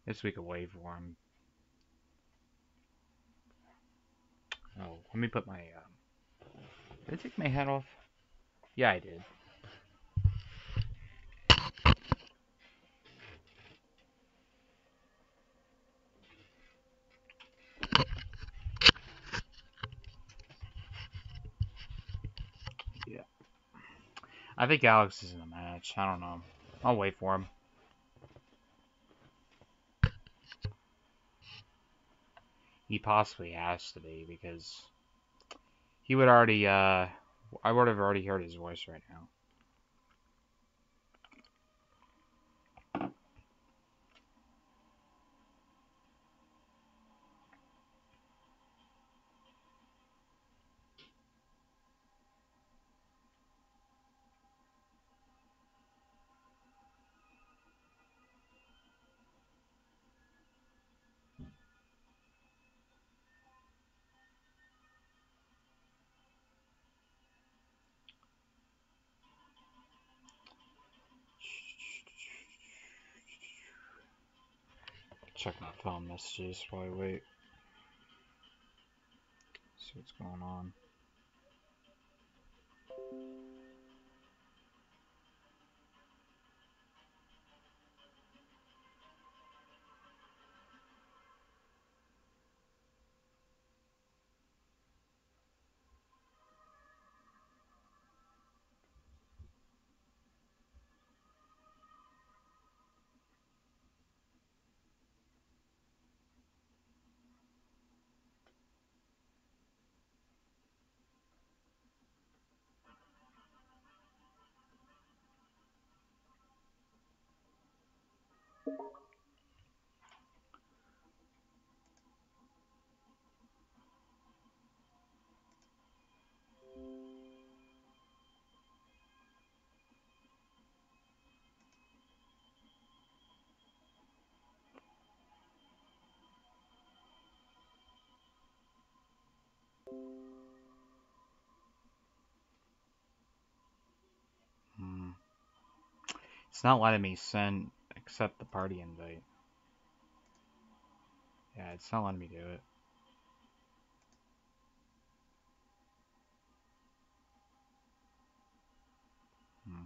Guess we could wait for him. Oh, let me put my, did I take my hat off? Yeah, I did. Yeah. I think Alex is in the match. I don't know. I'll wait for him. He possibly has to be because he would already, I would have already heard his voice right now. Check my phone messages while I wait. See what's going on. Hmm. It's not letting me accept the party invite. Yeah, it's not letting me do it. Hmm.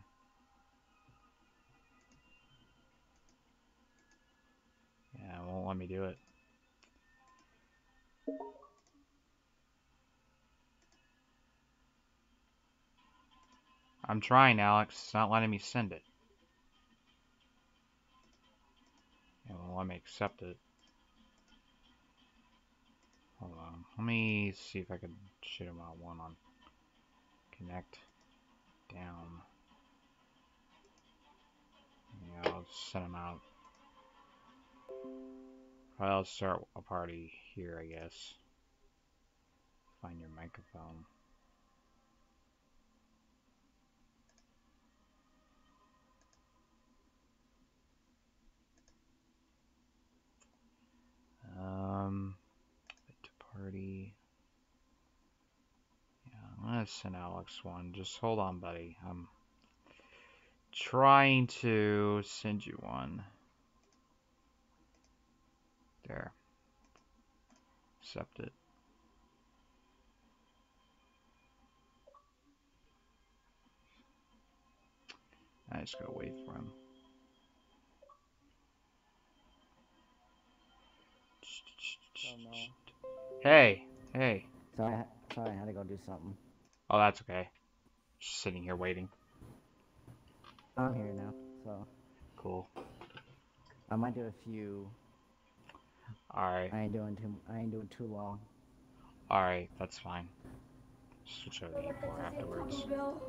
Yeah, it won't let me do it. I'm trying, Alex. It's not letting me send it. It won't let me accept it. Hold on. Let me see if I can shoot him out one on connect down. Yeah, I'll send him out. Probably I'll start a party here, I guess. Find your microphone. To party. Yeah, I'm gonna send Alex one. Just hold on, buddy. I'm trying to send you one. There. Accept it. I just gotta wait for him. Oh no. Hey, hey. Sorry, I had to go do something. Oh, that's okay. Just sitting here waiting. I'm here now, so Cool. I might do a few. Alright. I ain't doing too long. Alright, that's fine. Switch over to E4 afterwards.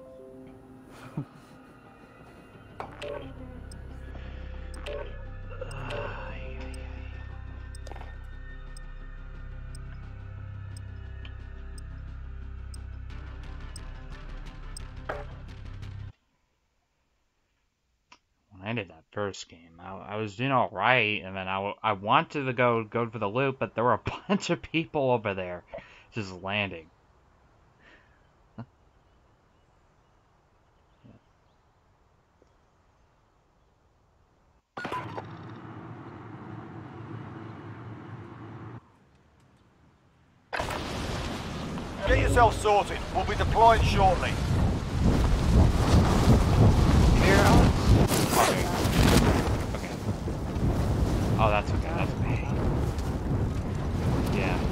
When I ended that first game, I was doing all right, and then I wanted to go for the loop, but there were a bunch of people over there just landing. yourself sorted. We'll be deploying shortly. Here. Okay. Okay. Oh, that's okay. That's okay. Yeah.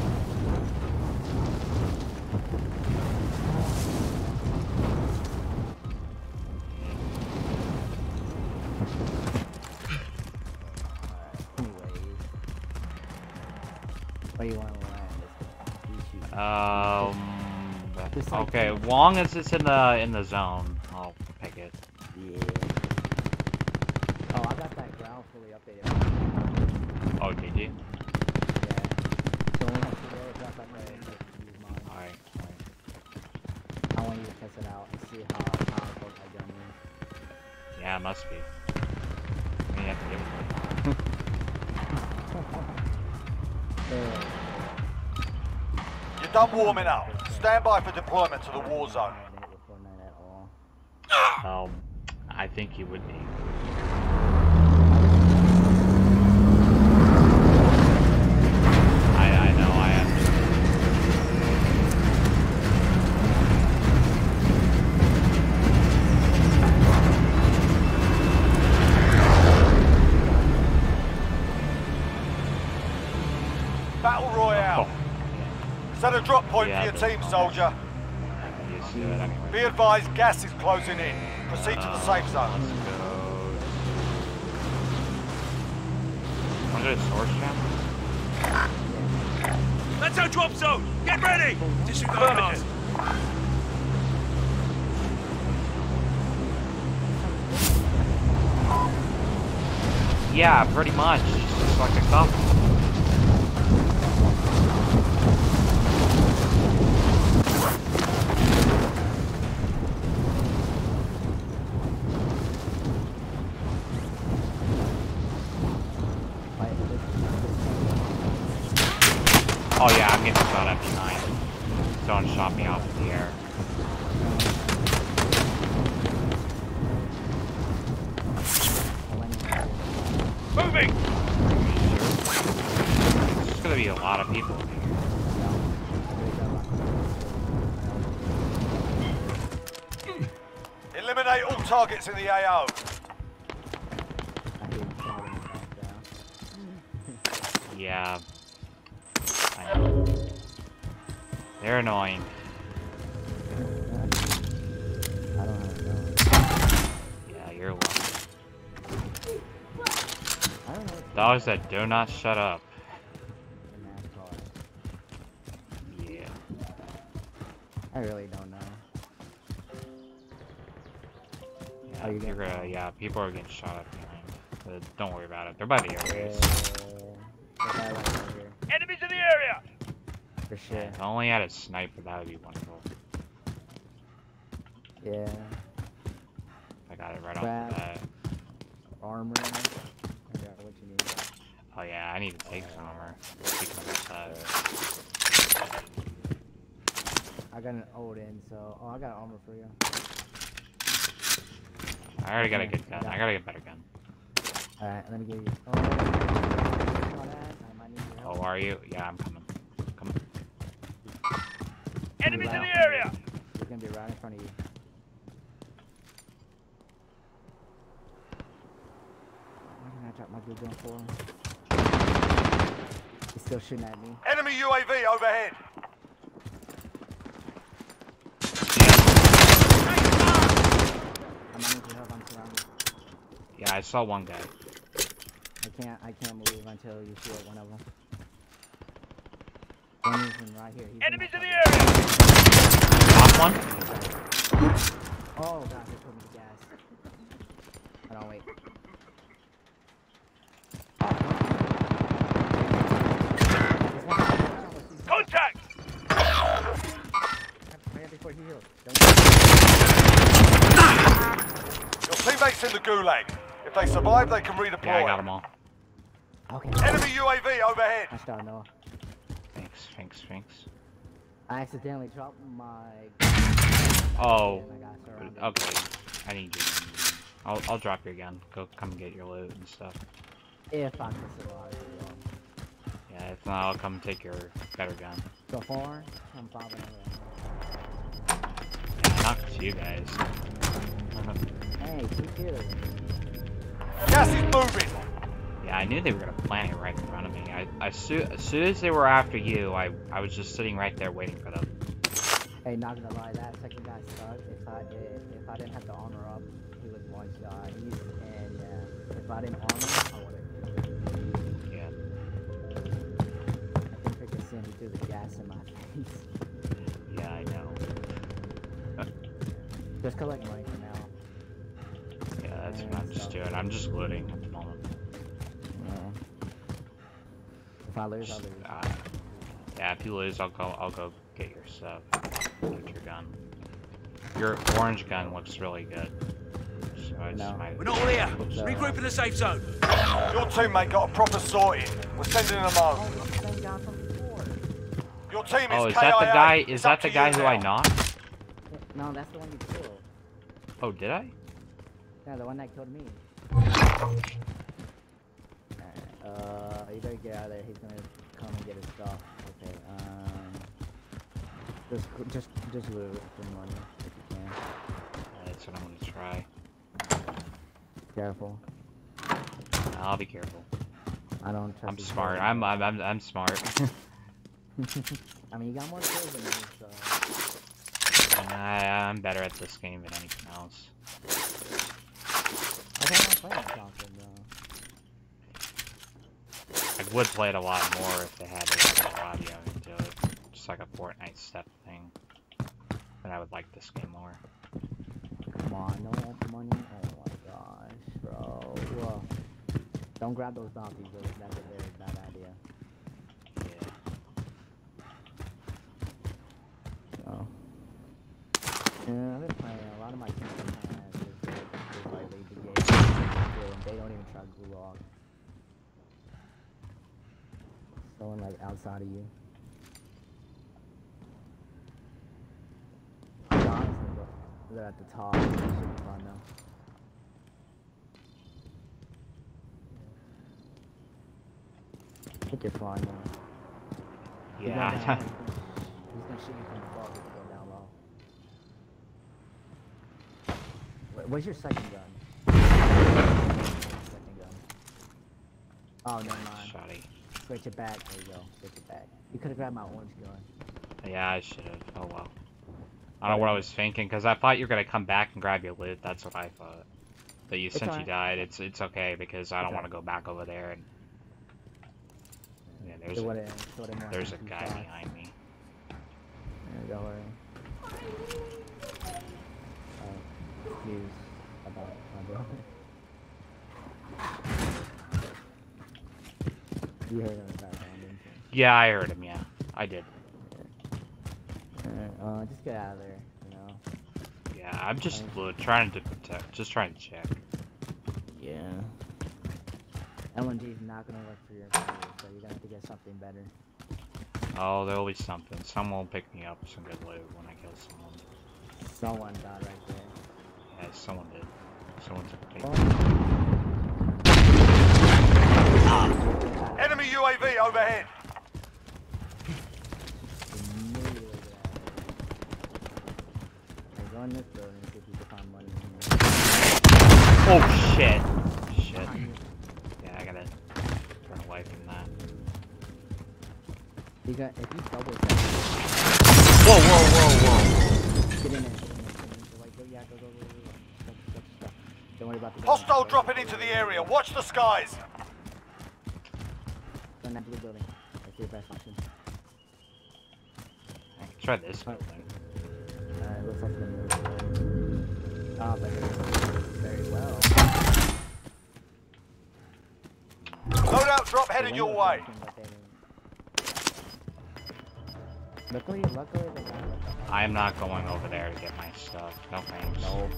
Anyways. Where do you want to land this? Just like Okay. As long as it's in the zone, I'll pick it. Yeah. Oh, I got that ground fully updated. Oh, did you? Yeah. So when we have to go drop that way, use mine. Alright. I want you to test it out and see how powerful my gun is. Yeah, it must be. I mean, you have to give it You're done warming up. Stand by for deployment to the war zone. I think you would be. I know, I am. Battle Royale. Set a drop point Yeah, for your team, soldier. I'm used to it anyway. Be advised, gas is closing in. Proceed to the safe zone. Let's go. Want to do a source jam? That's our drop zone! Get ready! Disregard ours. Yeah, pretty much. Just like a couple. Oh yeah, I'm getting shot at behind. Someone shot me off in the air. Moving! There's just gonna be a lot of people in here. Eliminate all targets in the AO. Yeah. I know. They're annoying. I don't have to. Yeah, you're lucky. I don't know. Dogs that do not shut up. Yeah. I really don't know. Yeah, Oh, you you're get- gonna, yeah, people are getting shot at behind. But don't worry about it. They're by the airways. Enemies in the area! For sure. If I only had a sniper, that would be wonderful. Yeah. I got it right off Grab. the bat. Armor. I got what you need. Oh yeah, I need to take some armor. Speaking of that. I got an Odin, so I got armor for you. I already got a good gun. I gotta get a better gun. Alright, let me give you. Oh, I might need your help. Oh, are you? Yeah, I'm coming. Come. Enemies in the area! He's gonna be right in front of you. Why didn't I drop my good gun for him? He's still shooting at me. Enemy UAV overhead. I might need your help. I'm surrounded. Yeah, I saw one guy. I can't move until you shoot one of them. One is in right here. He's Enemies in the area. area! Knock one? Oh gosh, they put me to gas. Hold on, wait. Contact! Hurry up before he heals. Your teammates in the gulag. If they survive, they can redeploy. Yeah, I got them all. Okay. Enemy UAV overhead. I start Noah. Thanks. I accidentally dropped my. Oh. And I got surrounded. Okay. I need you. I'll drop your gun. Go come get your loot and stuff. If I can survive. Yeah, if not, I'll come take your better gun. So far, I'm bobbing around. knocked you guys. Hey, T2. Gas is moving. Yeah, I knew they were gonna plant it right in front of me. As soon as they were after you, I was just sitting right there waiting for them. Hey, not gonna lie, that second guy sucked. If I didn't have the armor up, he was one shot. And if I didn't armor, I would've killed him. Yeah. I think freaking Sandy threw the gas in my face. Yeah, I know. Just collect money for now. Yeah, that's what I'm just doing. I'm just looting at the moment. Yeah. If I lose, I lose. Yeah, if you lose, I'll go get your stuff. Get your gun. Your orange gun looks really good. So I just might. We're not all here. Regroup in the safe zone. Your teammate got a proper sorting. We're sending them home. Oh, it's the same guy from before. Your team is Oh, is KIA. that the guy? It's Is up that to the guy you who now. I knocked? No, that's the one you killed. Oh, did I? Yeah, the one that killed me. Alright, you better get out of there. He's gonna come and get his stuff. Okay, just loot for money if you can. That's what I'm gonna try. Careful. I'll be careful. I don't trust. I'm his smart. gun. I'm smart. I mean, you got more kills than me, so. I'm better at this game than anything else. I can't play something though. I would play it a lot more if they had it on the audio into it. Just like a Fortnite step thing. But I would like this game more. Come on, no more money. Oh my gosh, bro. Whoa. Don't grab those zombies, though. That's a very bad idea. Yeah. Oh. Yeah, I've been playing a lot of my campaign is like lead the game. And they don't even try gulag. Someone like outside of you. Honestly, they're at the top. It should be fun though. I think you're flying now. Yeah. He's gonna shoot you from above if you go down low. Where's your second gun? Second gun. Oh, never mind. Shoddy. Switch it back. There you go. Switch it back. You could have grabbed my orange gun. Yeah, I should have. Oh well. I don't know what I was thinking, because I thought you were gonna come back and grab your loot. That's what I thought. But you, since you alright. died, it's okay because I don't want to go back over there and. Yeah, there's a guy behind me. Don't worry. Excuse about my brother. You heard him in the background, didn't you? Yeah, I heard him. Yeah, I did. Just get out of there, you know. Yeah, I'm just trying to protect, just trying to check. Yeah. LMG is not gonna work for your ability, so you're gonna have to get something better. Oh, there'll be something. Someone will pick me up some good loot when I kill someone. Someone died right there. Yeah, someone did. Someone took a peek. Enemy UAV overhead. Immediately get out of there. Go in this building see if you can find money in Oh shit! Shit. Yeah, I gotta run away from that. there. If you double tap, Whoa, whoa, whoa, whoa! get in there. Like, go. Stuff. Don't worry about the Hostile dropping into the area. Watch the skies. Go in that blue building. That's your best option. I can try this building. Looks like the move. Ah, but it very well. Loadout drop headed your way. Luckily, they got like I am not going over there to get my stuff. No thanks. no.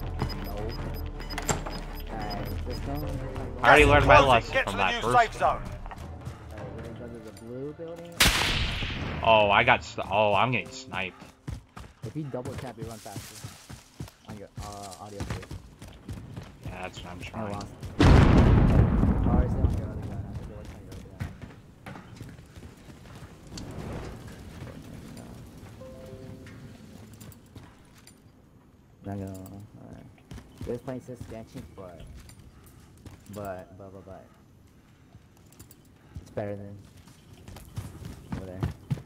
Alright, just go. I already learned my Closing. lesson Get from to the that new first safe one. zone. We're gonna go to the blue building. Oh, I'm getting sniped. If you double tap, you run faster. On your audio feed. Yeah, that's what I'm I trying. lost. Or is it on your other gun? I think it was on your other gun. This place is sketchy, but it's better than over there.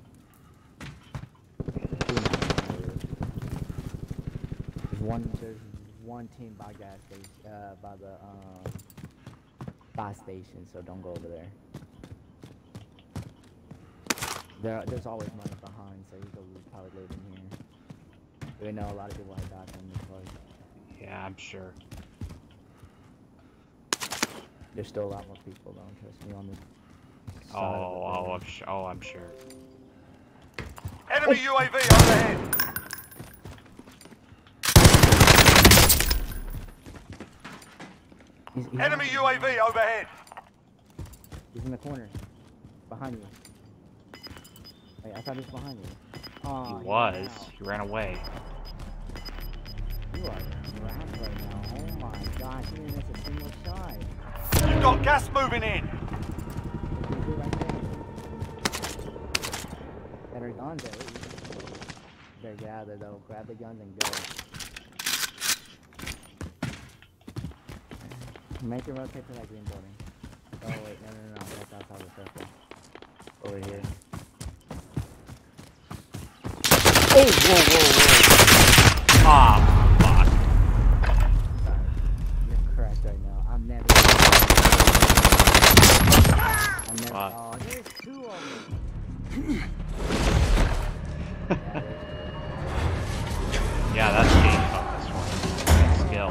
There's one team by gas station, by the bus station, so don't go over there. There's always money behind, so you could probably live in here. We know a lot of people have died from this place. Yeah, I'm sure. There's still a lot more people, though. Trust me on this. I'm sure. Enemy UAV overhead. Enemy UAV overhead. He's in the corner. Behind you. Wait, I thought he was behind you. Oh, He was. He ran away. You are wrapped right now. Oh my gosh, you didn't miss a single shot. You've got gas moving in. He's right there. Better guns there. Better get out of there though. Grab the guns and go. Make it rotate to that green building. Oh wait, no. That's outside the circle. Over here. Oh, whoa. Ah, fuck. Sorry. You're correct right now. I'm never. Oh, there's two of them. Yeah, that's game focus one. Skill.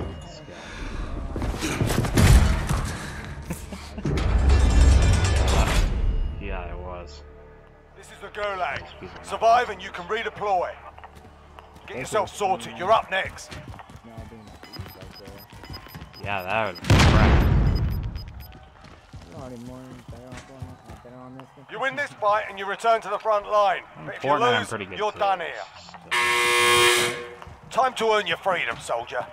Yeah, it was. This is the Gulag. Survive and you can redeploy. Get yourself sorted. You're up next. Yeah, that would be correct. Better on this one. You win this fight and you return to the front line. But if you Fortnite, I'm lose, pretty good you're too. done here. Time to earn your freedom, soldier.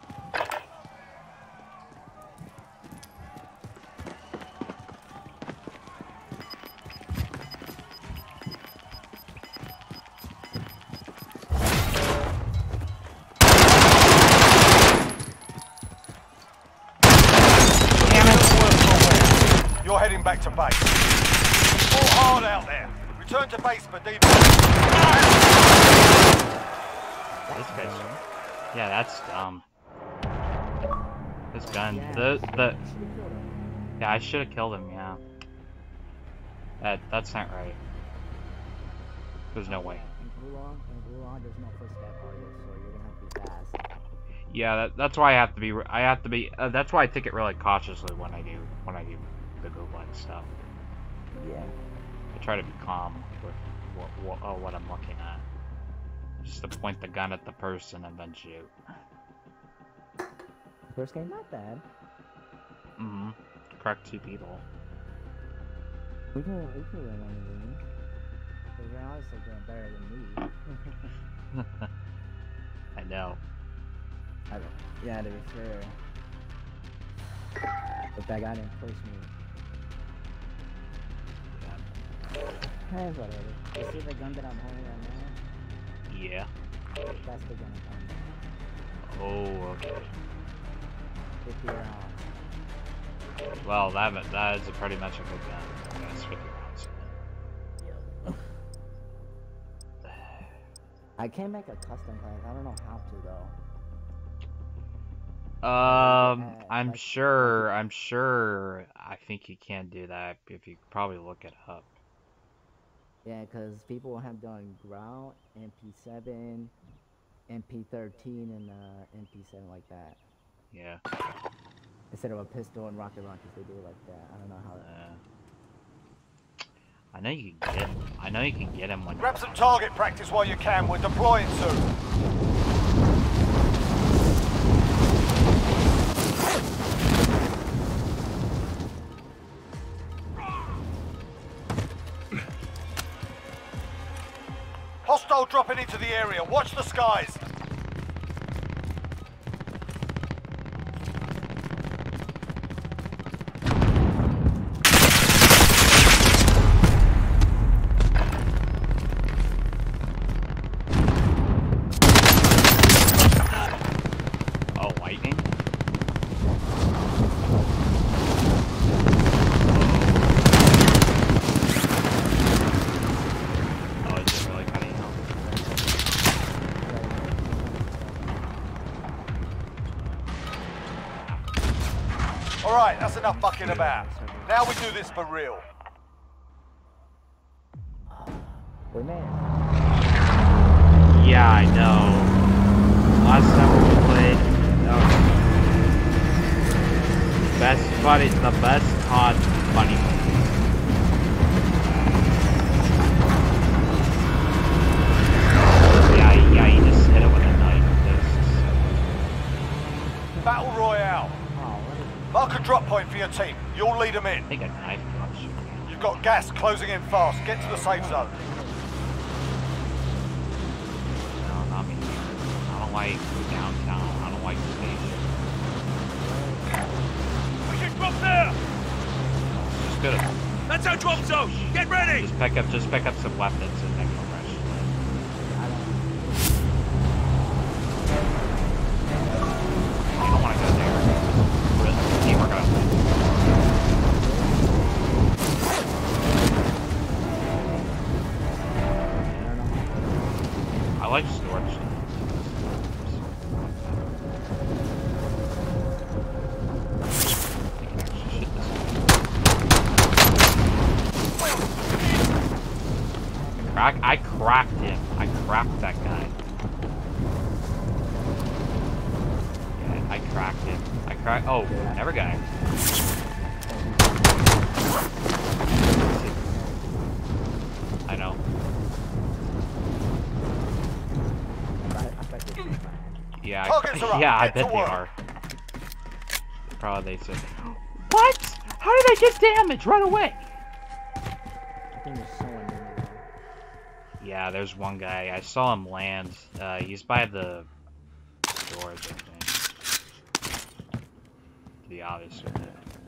You're heading back to base. Fall hard out there. Return to base for debrief. This guy's... Yeah, that's dumb. This gun. Yeah, I should have killed him, yeah. That's not right. There's no way. In Gulag, there's no footstep barrier, so you're gonna have to be fast. Yeah, that's why I have to be. That's why I take it really cautiously when I do the Gulag stuff. Yeah. I try to be calm with what I'm looking at. Just to point the gun at the person and then shoot. First game, not bad. Mm-hmm. Correct 2 people. We can win on the game. You're honestly doing better than me. I know. Yeah, to be fair. But that guy didn't push me. Hey, whatever. You see the gun that I'm holding right now? Yeah. That's the gun I'm holding. Oh, okay. 50 rounds. Well, that is pretty much a good gun. That's 50 rounds. I can't make a custom class. I don't know how to though. I'm sure. I think you can do that if you probably look it up. Yeah, because people have done Grout, MP7, MP13, and MP7 like that. Yeah. Instead of a pistol and rocket launchers, they do it like that. I don't know how. I know you can get him when. Grab some target practice while you can. We're deploying soon. Hostile dropping into the area. Watch the skies. Oh, lightning? Alright, that's enough fucking about. Now we do this for real. We made it. Yeah, I know. Last time we played, the best COD funny movies. Yeah, you just hit it with a knife. Battle Royale. Mark a drop point for your team. You'll lead them in. I think a knife drops you. You've got gas closing in fast. Get to the safe zone. No, not me. I don't like downtown. I don't like the station. We can drop there! Just go to. That's our drop zone! Get ready! Just pick up some weapons and then go rush. You don't want to go there. Really, the team are gonna win. I like storage. I cracked him. I cracked that guy. Yeah, I cracked him. Oh, never got him. I know. Yeah, I bet they are. Probably they said, what? How did I get damaged right away? I think there's someone in there. Yeah, there's one guy. I saw him land. He's by the doors, I think. The obvious one.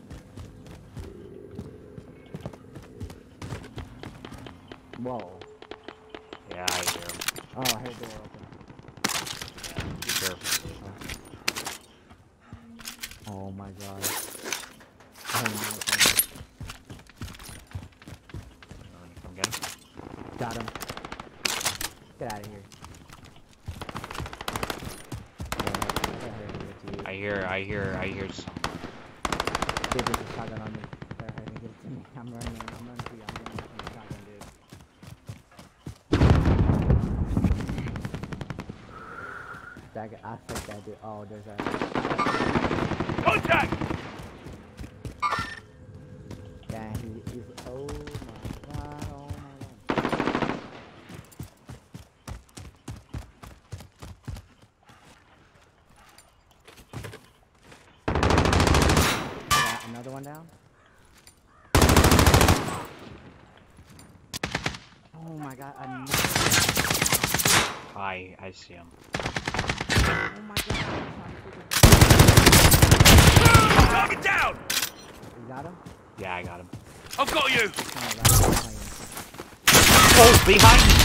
Whoa. Yeah, I hear him. Oh, I heard the door open. Yeah, be careful. Oh my god. Come get him. Got him. Get out of here. I hear some. Dude, there's a shotgun on me. They're hurting. Give it to me. I'm running for you. I'm running from the shotgun, dude. That guy, I think that dude. Oh, there's a. Contact! Yeah, he's. Oh my god. Oh my god. Got another one down. Oh my god. I see him. Oh my god. Target down! You got him? Yeah, I got him. I've got you! Oh, behind me!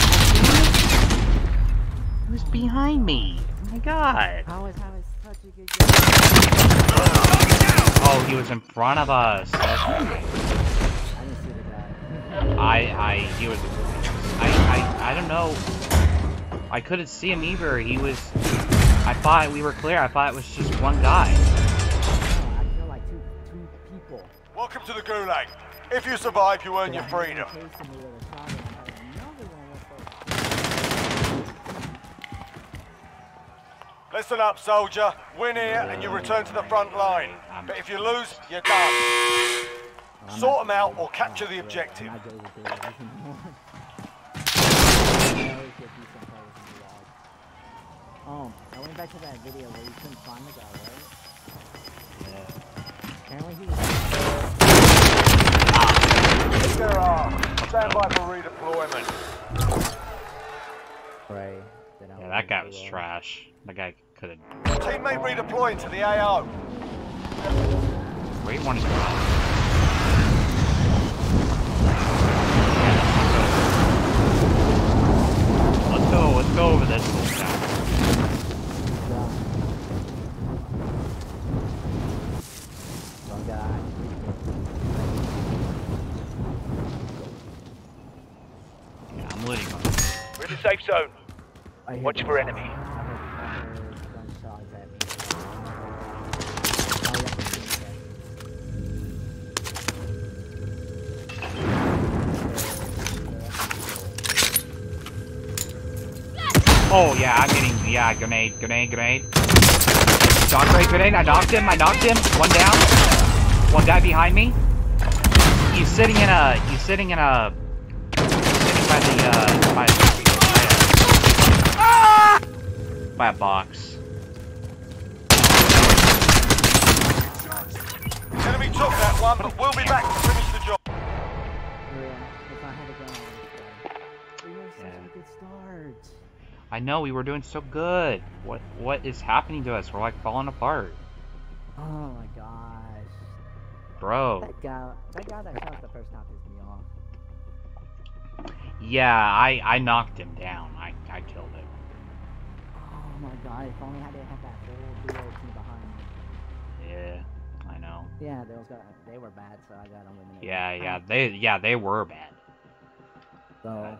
He was behind me. Oh my god. How is such a good game? Target down! Oh, he was in front of us. That's right. I didn't see the guy. He was. I don't know. I couldn't see him either. He was. I thought we were clear. I thought it was just one guy. No, I feel like two people. Welcome to the Gulag. If you survive, you earn your freedom. Chasing me with a shotgun. I had another one with Listen up, soldier. Win here and you return to the front line. But if you lose, you're done. Sort them out or capture the objective. I went back to that video where you couldn't find the guy, right? Yeah. Apparently he was. If there are, stand by for redeployment. Pray. Yeah, that guy was trash. That guy couldn't. Teammate redeploying to the AO. Where you want to go? Let's go over this little guy. Yeah, I'm looting him. We're in the safe zone. Watch for enemy. Oh yeah, I'm getting grenade. Dog grenade. I knocked him. One down. One guy behind me. He's sitting by a box. Enemy took that one, but we'll be back to finish the job. Yeah, if I had a gun, we were such a good start. I know, we were doing so good. What is happening to us? We're like falling apart. Oh my gosh. Bro. That guy that shot the first time pissed me off. Yeah, I knocked him down. I killed him. Oh my god, if only I didn't have that whole duo team behind me. Yeah, I know. Yeah, they were bad, so I got eliminated. They were bad. So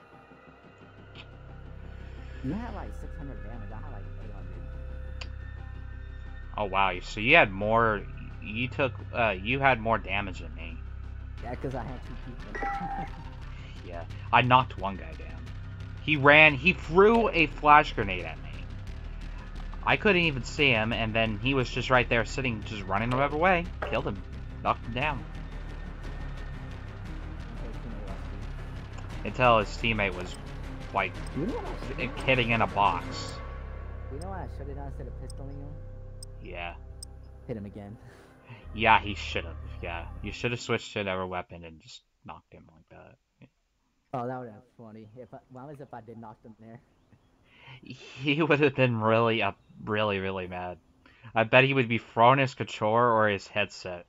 you had like 600 damage, I had like 800. Oh wow, so you had more, you had more damage than me. Yeah, because I had 2 people. Yeah, I knocked one guy down. He threw a flash grenade at me. I couldn't even see him, and then he was just right there sitting, just running the other way. Killed him. Knocked him down. Until his teammate was, like, hitting in a box. You know what I should have done instead of pistoling him? Yeah. Hit him again. Yeah, he should have. Yeah. You should have switched to another weapon and just knocked him like that. Oh, that would have been funny. If I did knock him there. He would have been really mad. I bet he would be throwing his controller or his headset.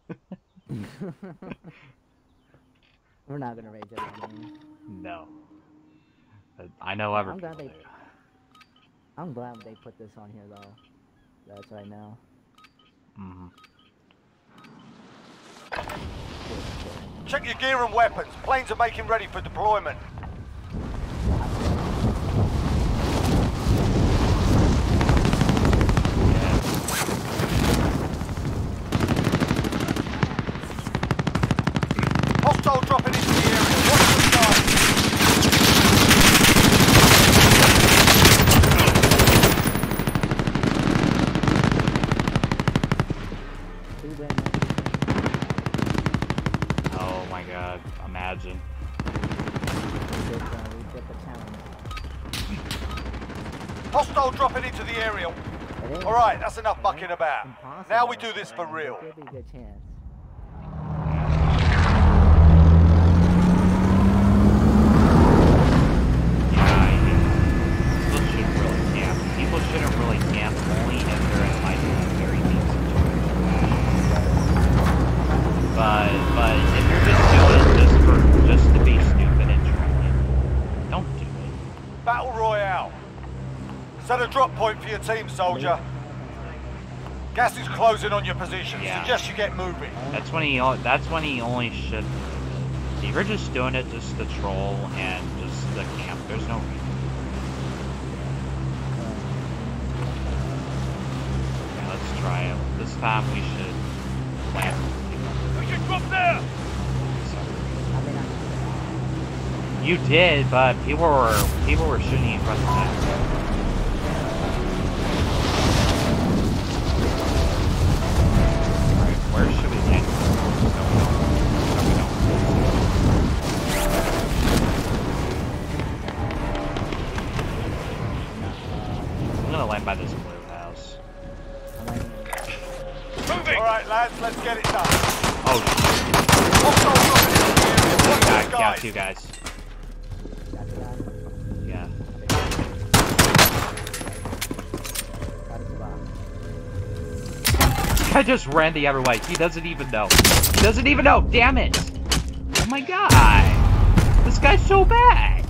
We're not gonna rage every game. No. But I know everything. I'm glad they put this on here though. That's right now. Check your gear and weapons. Planes are making ready for deployment. Hostile dropping into the area. Watch the sky. Oh my god, imagine. Hostile dropping into the area. Alright, that's enough mucking about. Now we do this for real. Could be a good chance. People shouldn't really camp only if they're in like a very deep situation. But if you're just doing it just to be stupid and trolling, don't do it. Battle Royale. Set a drop point for your team, soldier. Gas is closing on your position. Yeah. Suggest you get moving. That's when he only should. If you're just doing it just to troll and just to camp, there's no reason. Yeah, let's try it. This time we should plant. We should drop there! You did, but people were shooting in front of that. Where should we land? I'm gonna land by this blue house. Moving! Alright, lads, let's get it done. Oh, Hostile dropping into the area. Watch the got skies. 2 guys. Yeah. I just ran the other way. He doesn't even know. He doesn't even know. Damn it! Oh my god! This guy's so bad.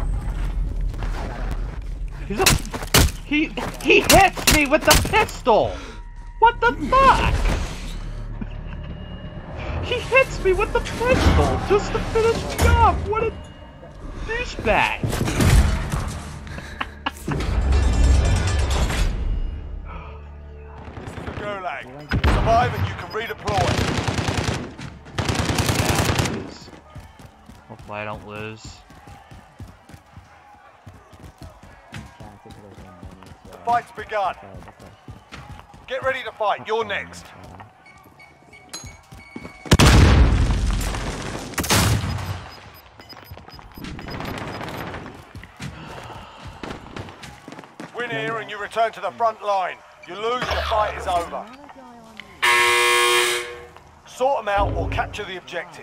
He hits me with the pistol. What the fuck? He hits me with the pistol just to finish me off. What a douchebag. Gulag. Survive and you can redeploy. Yeah, hopefully I don't lose. fight's begun. Okay. Get ready to fight. You're next. Win here and you return to the front line. You lose, your fight is over. Sort them out or capture the objective.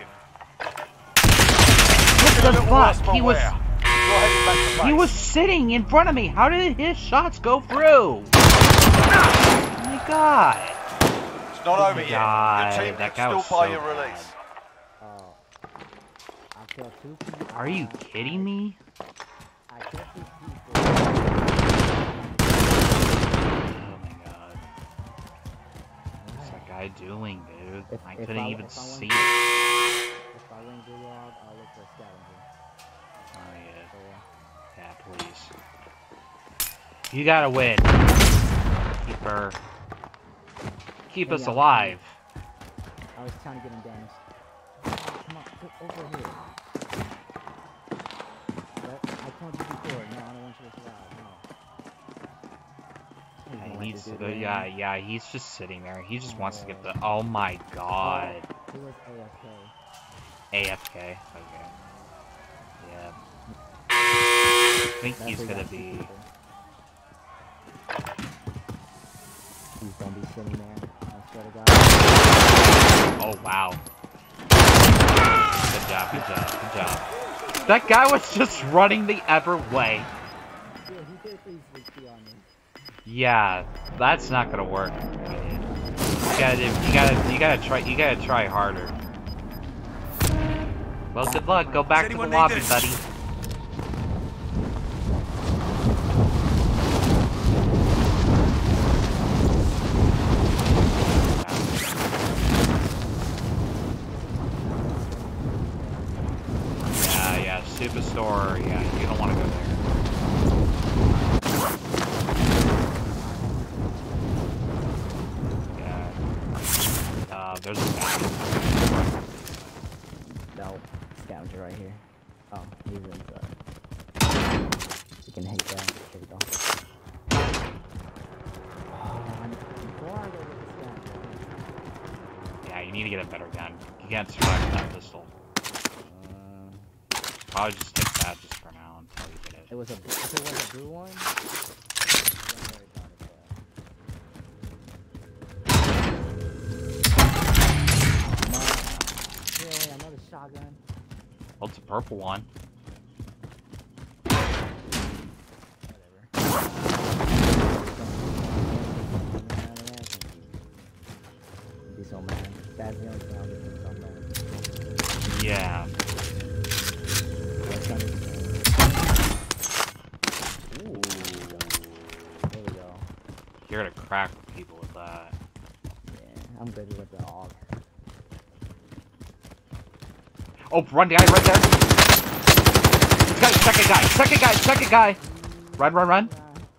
What the fuck? He was... You're heading back to base. He was sitting in front of me. How did his shots go through? Oh my god. It's not over yet. God, Your team that can guy still was buy so your bad. release. I killed 2 people. Are you kidding me? I killed 2 people. Oh my god. What's that guy doing, dude? I couldn't even see it. If I win Gulag, I'll look for a scavenger. Oh yeah. So, Yeah, please. You gotta win. Keep us alive. I was trying to get him damaged. Come on, get over here. I told you before, no, I don't want you to survive, no. He needs to, yeah, he's just sitting there. He just wants to get the, oh my god. He was AFK. AFK, okay. Yeah. I think he's gonna be... He's gonna be sitting there, I swear to God. Oh, wow. Good job, good job, good job. That guy was just running the other way. Yeah, he did please be on me. Yeah, that's not gonna work. You gotta try harder. Well, good luck. Go back to the lobby, buddy. Yeah, Superstore. Yeah, you don't want to go there. There's a guy. No, scavenger right here. Oh, he's inside. You can hate that. There we go. Before I go with the scavenger. Yeah, you need to get a better gun. You can't survive with that pistol. Probably just take that just for now until you get it. It was if it was a blue one. Shotgun. Well, it's a purple one. Be so mad. That's the only thing I'll get so mad. Yeah. Ooh. There we go. You're gonna crack people with that. Yeah, I'm good with the AUG. Oh, run, guy, right there. Second guy. Run.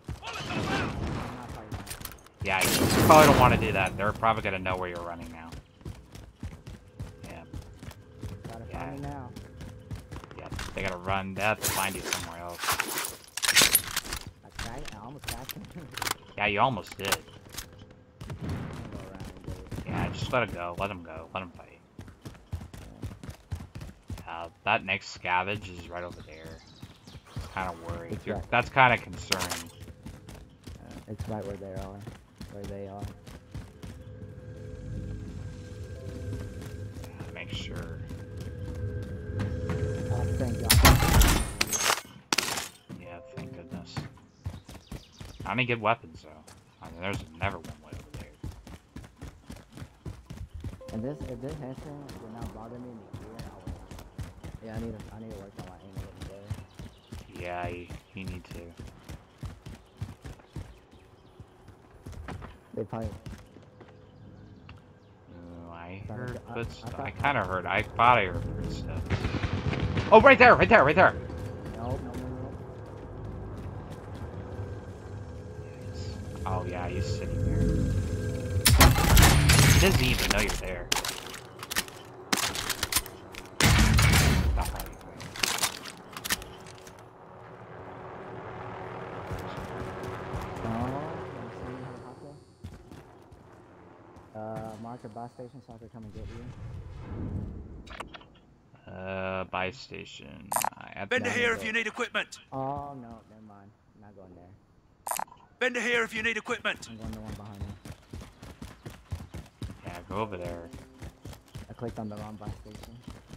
Yeah, you probably don't want to do that. They're probably gonna know where you're running now. Yeah. Gotta find me now. Yeah, they gotta run. They have to find you somewhere else. I almost got him. Yeah, you almost did. Yeah, just let it go. Let him go. Let him fight. That next scavenge is right over there. Kind of worried. That's kind of concerning. It's right where they are. Make sure. Oh, thank God. Yeah, thank goodness. How many good weapons though? I mean, there's never one way over there. And if this headset will not bother me in the ear, I will. Yeah, I need to work on my aim a little better. Yeah, you need to. They probably. I heard footsteps. I kind of heard. I thought I heard footsteps. Oh, right there. No. Oh yeah, he's sitting there. He doesn't even know you're there. Oh. station so I could come and get you? Buy station. Vendor here if you need equipment. Oh, no, never mind. I'm not going there. Vendor here if you need equipment. I'm going to the one behind me. Yeah, go over there. I clicked on the wrong buy station.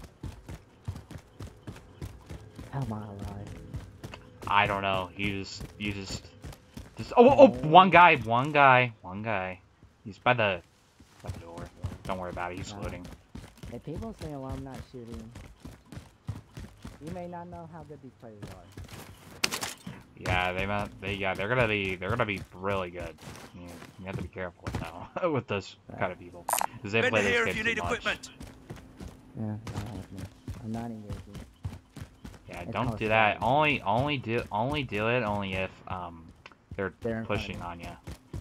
How am I alive? I don't know. You just. Oh, one guy. He's by the door. Don't worry about it. He's loading. If people say alarm not shooting, you may not know how good these players are. Yeah, they're gonna be really good. You have to be careful with that one, with those kind of people, because they Vendor play here this if you game need too much. equipment. Yeah, not happening. I'm not engaging. Yeah, It's don't kinda do that. scary. Only do it only if they're They're in pushing front on you.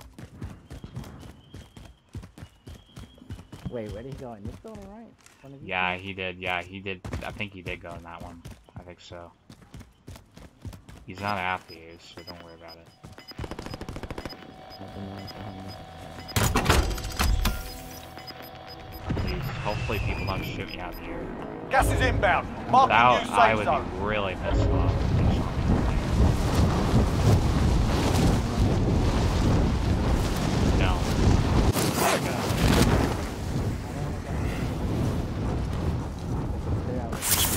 Wait, where did he go? In this building, right? One of these Yeah, two? he did. Yeah, he did. I think he did go in that one. I think so. He's not after you, so don't worry about it. Nothing else behind me. Please, hopefully people don't shoot me out here. Gas is inbound. Marking That new I safe would zone. be really pissed off. No. Clear out.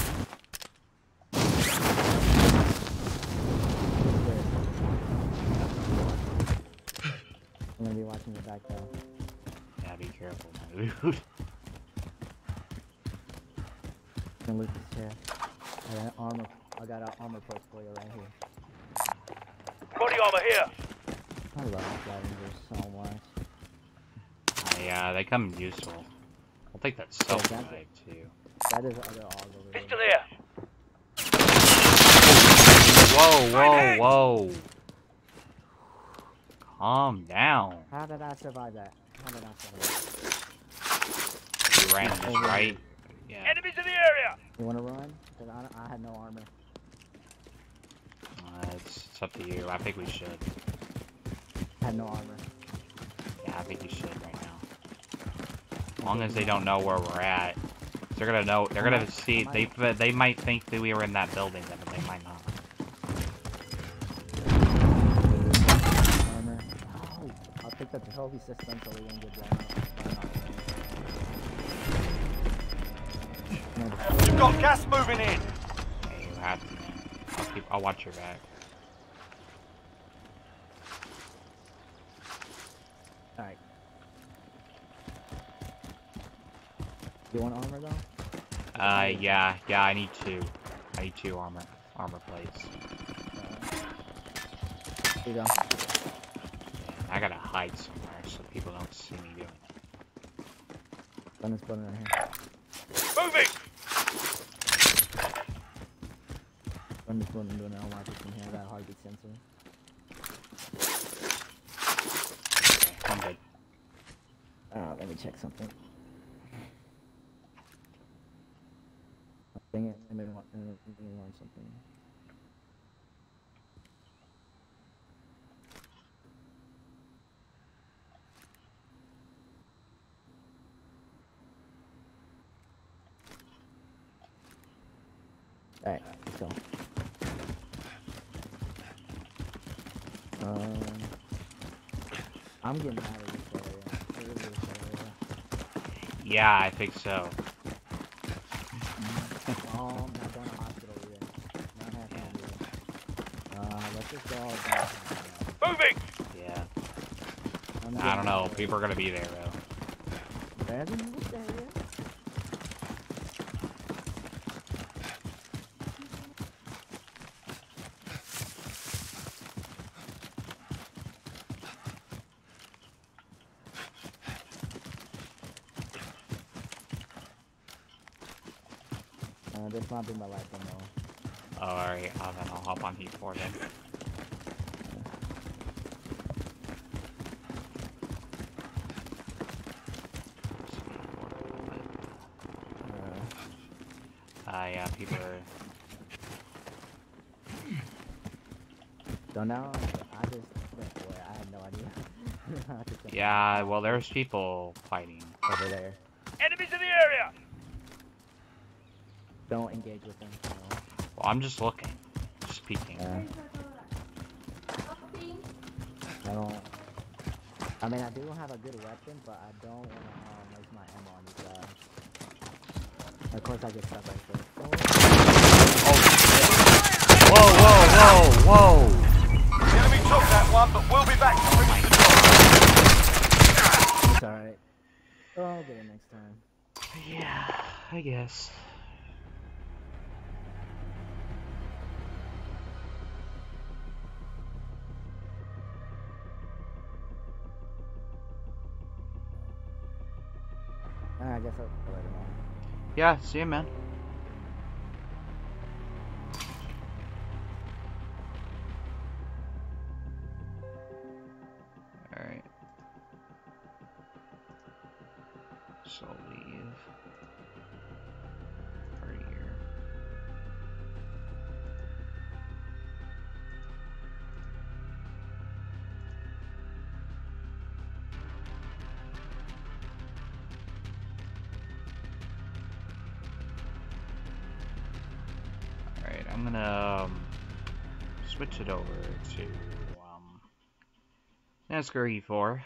I'm gonna be watching your back though. Yeah, be careful, man, dude. I'm gonna loot this chair. I got an armor post for you right here. Body armor here. I love Scavenger so much. Yeah, they come useful. I'll take that Yeah, self that's revive too. That is other AUG over there. Pistol here. Whoa. Calm down. How did I survive that? How did I survive that? You ran just right. Yeah. Enemies in the area. You wanna run? Cause I had no armor. It's up to you. I think we should. I had no armor. Yeah, I think you should right now. As long as they don't know where we're at. They're gonna know. They're gonna see. They might think that we were in that building, but they might not. Armor. Oh, I'll take the trophy system so we won't get blown up. You've got gas moving in. Yeah, you have to, man. I'll watch your back. Alright. You want armor though? Yeah. I need two. I need two armor plates. Here you go. I gotta hide somewhere so people don't see me doing it. Gun is putting right here. Moving. Gun is putting doing it. I'll watch it from here. I got a heartbeat sensor. Okay, I'm good. Let me check something. Dang it, let me learn something. Alright, let's go. I'm getting out of this area. Yeah, I think so. Oh, I'm not going to hospital yet. Not happening yet. Let's just go all down. Moving. Yeah. I don't know. People are gonna be there though. They haven't moved there yet? This might be my last one though. Alright, then I'll hop on Heat 4 then. Yeah, people are... So now, I just went for it. I had no idea. Yeah, well, there's people fighting. Over there. Enemies in the area! Don't engage with them. No. Well, I'm just looking. Just peeking. I don't... I mean, I do have a good weapon, but I don't want to waste my ammo on these guys. Of course, I get stuck right there. Whoa, whoa, whoa, whoa! The enemy took that one, but we'll be back to finish the job. It's alright. I'll get it next time. Yeah, I guess. I guess I'll let him on. Yeah, see you, man. Alright. So leave. Right here. Alright, I'm gonna switch it over to NASCAR E4.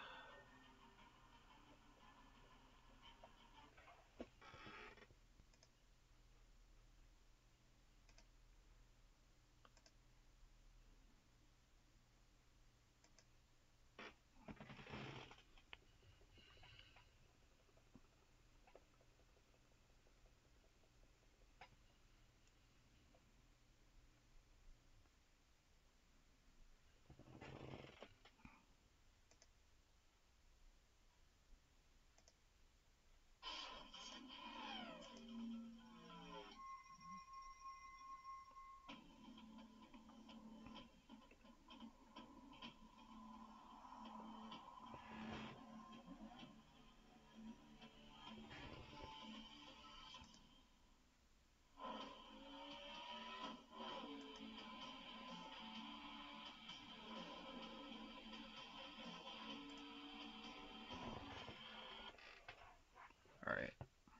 Alright.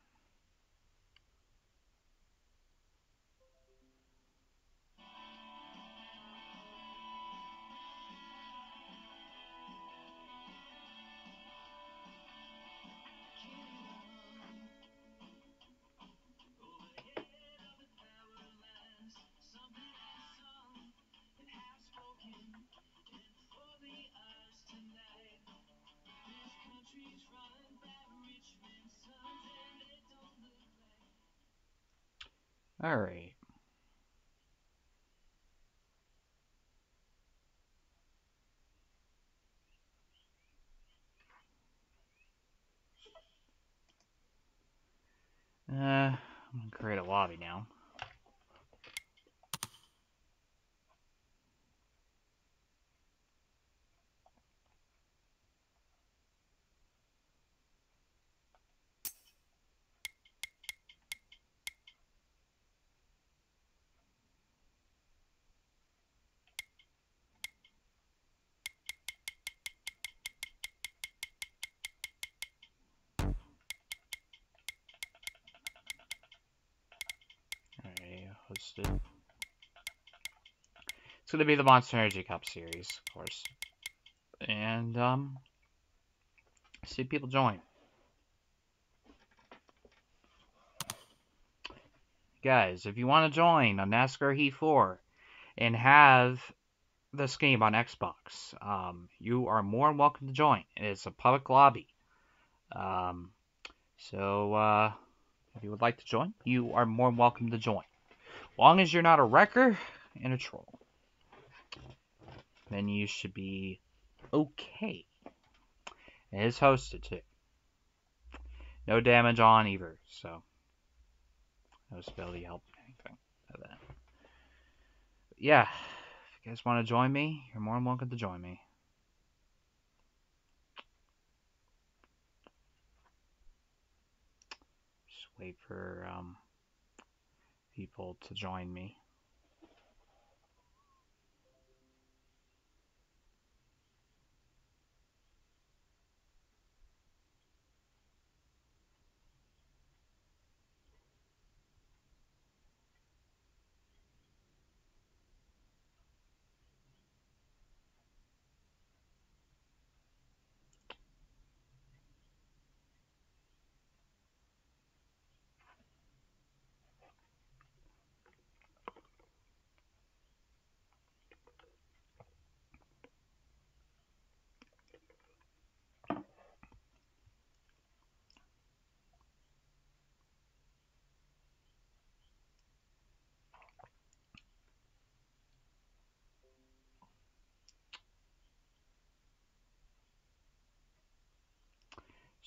Alright. I'm gonna create a lobby now. Alright, hosted. It's gonna be the Monster Energy Cup series, of course. And, see people join. Guys, if you want to join on NASCAR Heat 4 and have this game on Xbox, you are more than welcome to join. It's a public lobby. So, if you would like to join, you are more than welcome to join. Long as you're not a wrecker and a troll, then you should be okay. It is hosted too. No damage on either, so no stability help anything like that. But yeah, if you guys want to join me, you're more than welcome to join me. Just wait for people to join me.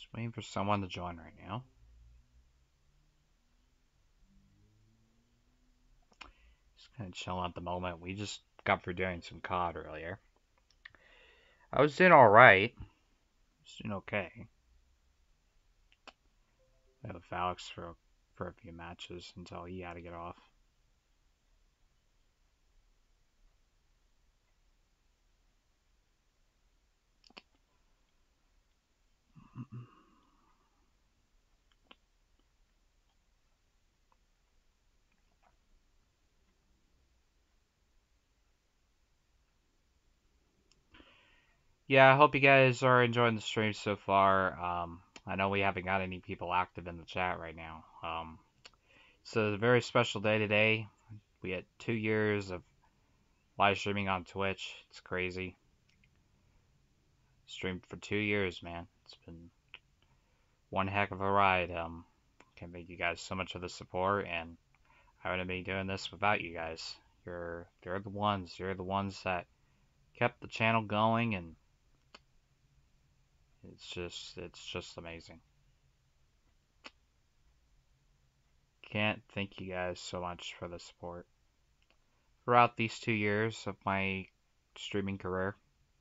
Just waiting for someone to join right now. Just kind of chilling at the moment. We just got through doing some COD earlier. I was doing alright. I was doing okay. I had with Alex for a few matches until he had to get off. Yeah, I hope you guys are enjoying the stream so far. I know we haven't got any people active in the chat right now. So it's a very special day today. We had 2 years of live streaming on Twitch. It's crazy. Streamed for 2 years, man. It's been one heck of a ride. Can't thank you guys so much for the support, and I wouldn't be doing this without you guys. You're the ones. You're the ones that kept the channel going, and it's just amazing. Can't thank you guys so much for the support throughout these 2 years of my streaming career.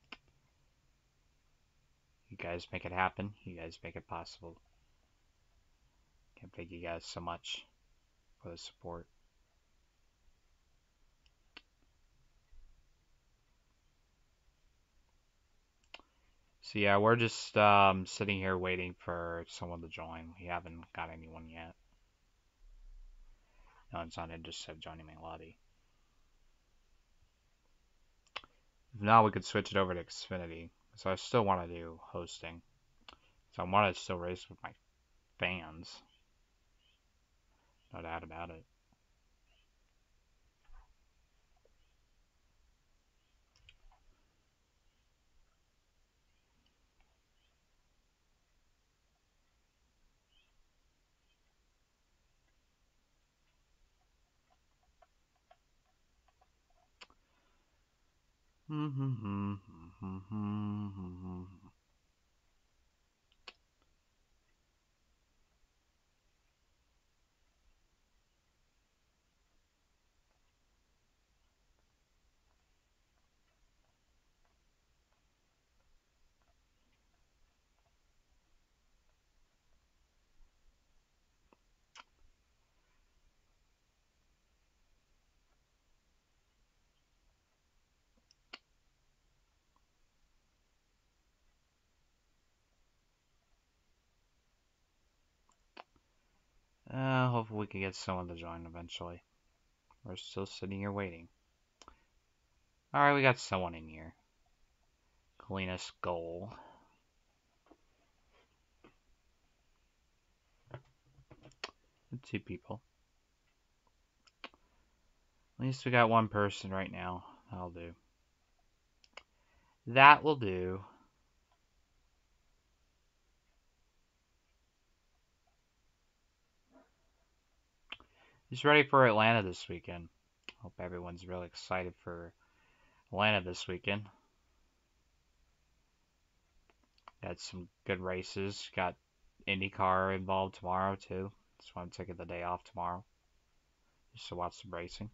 You guys make it happen. You guys make it possible. Can't thank you guys so much for the support. So yeah, we're just sitting here waiting for someone to join. We haven't got anyone yet. No one's not interested in joining my lobby. If not, we could switch it over to Xfinity. So I still want to do hosting. So I want to still race with my fans. No doubt about it. Hopefully we can get someone to join eventually. We're still sitting here waiting. Alright, we got someone in here. Kalina Skull. 2 people. At least we got 1 person right now. That'll do. That will do. Just ready for Atlanta this weekend. Hope everyone's really excited for Atlanta this weekend. Got some good races. Got IndyCar involved tomorrow too. Just want to take the day off tomorrow just to watch some racing.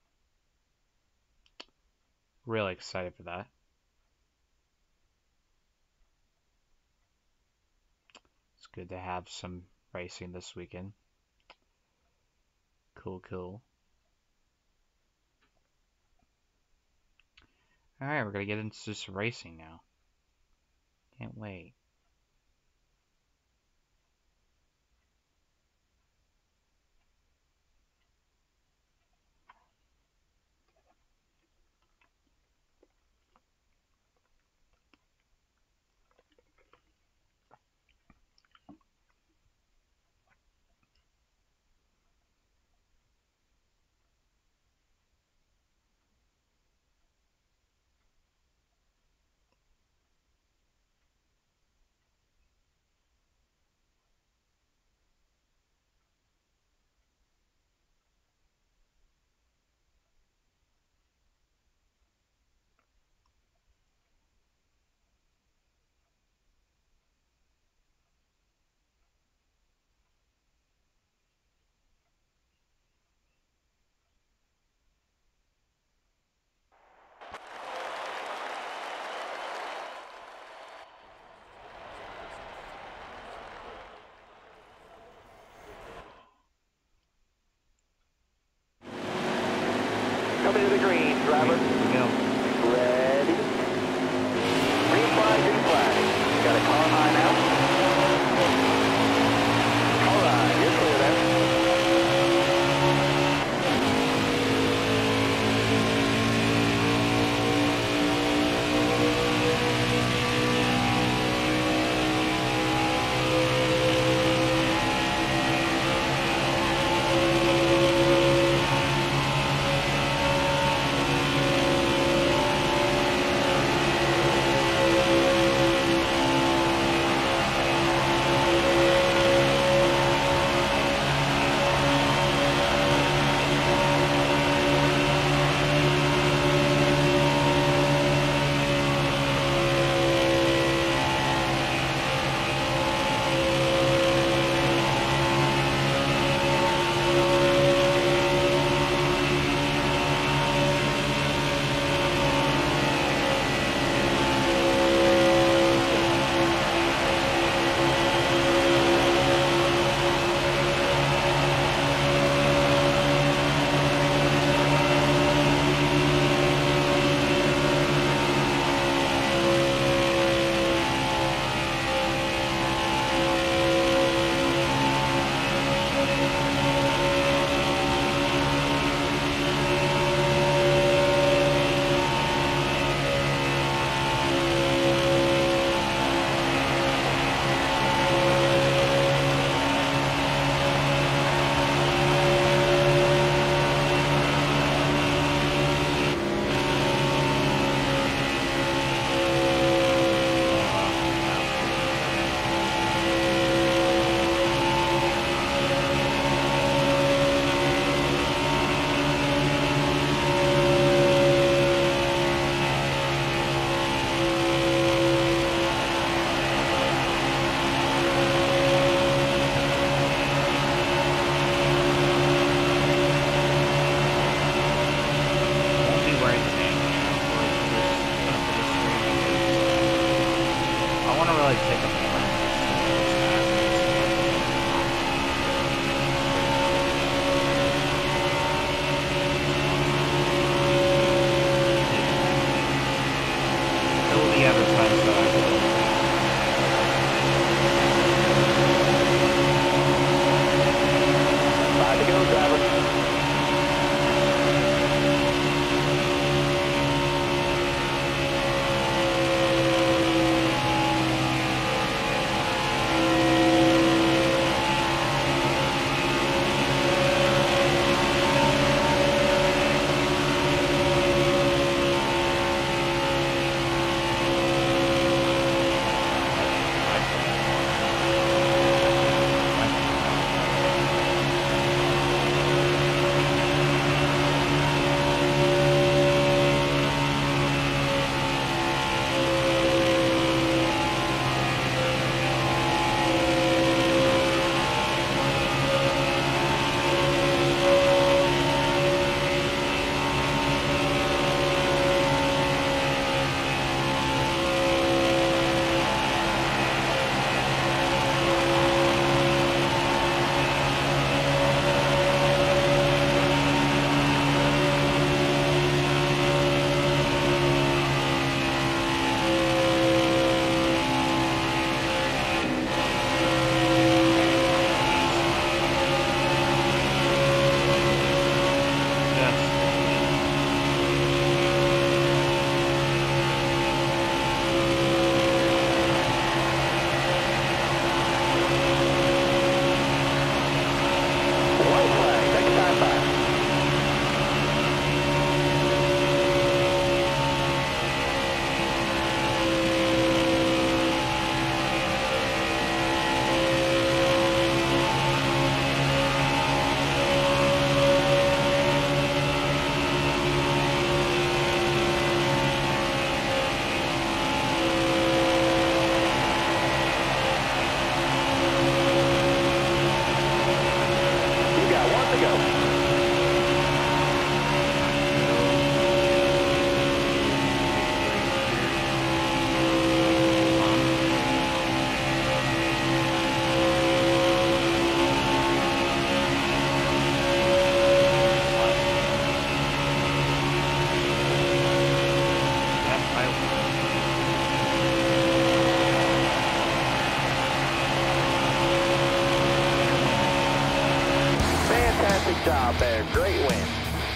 Really excited for that. It's good to have some racing this weekend. Cool, cool. Alright, we're gonna get into some racing now. Can't wait. job there. Great win.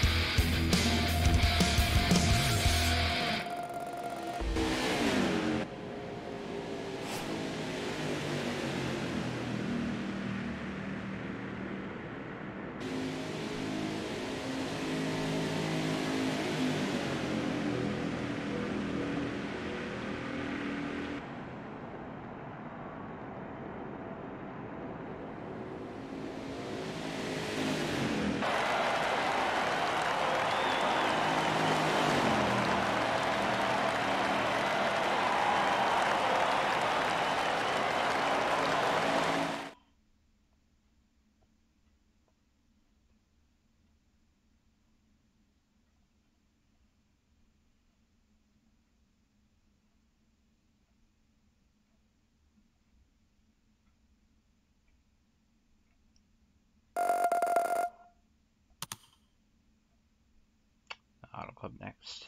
Auto Club next.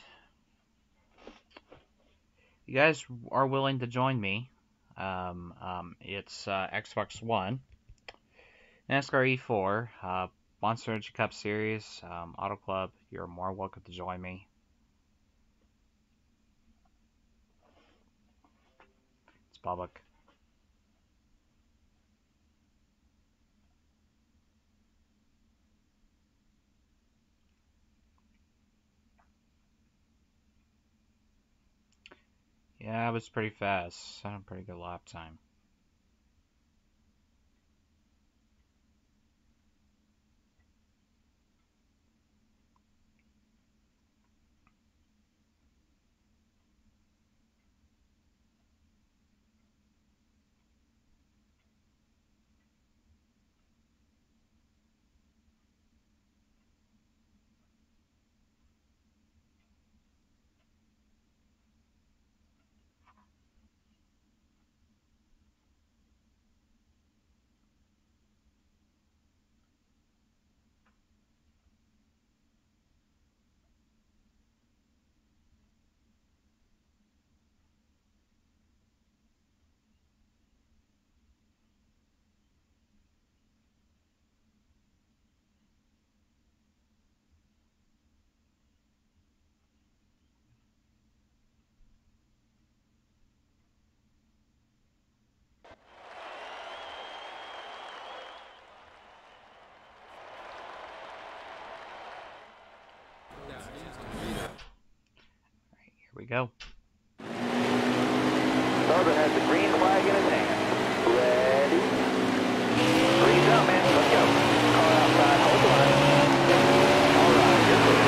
You guys are willing to join me. It's Xbox One, NASCAR E4, Monster Energy Cup Series, Auto Club. You're more welcome to join me. It's public. Yeah, it was pretty fast. I had a pretty good lap time. Here we go. Southern has the green flag in his hand. Ready? Freeze up, man. Let's go. Car outside. Hold the line. All right, you're clear.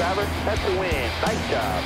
driver. That's the win. Nice job.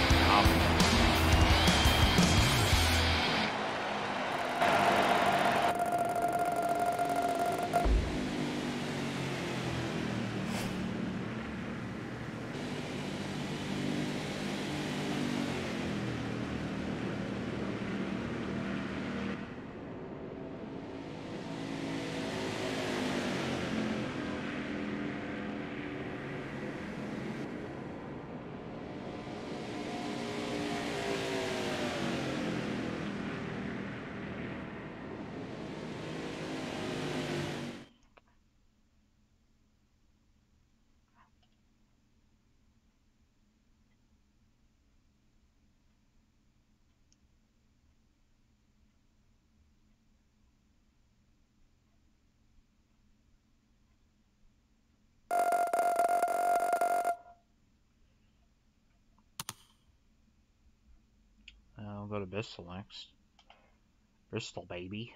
I'll go to Bristol next. Bristol, baby.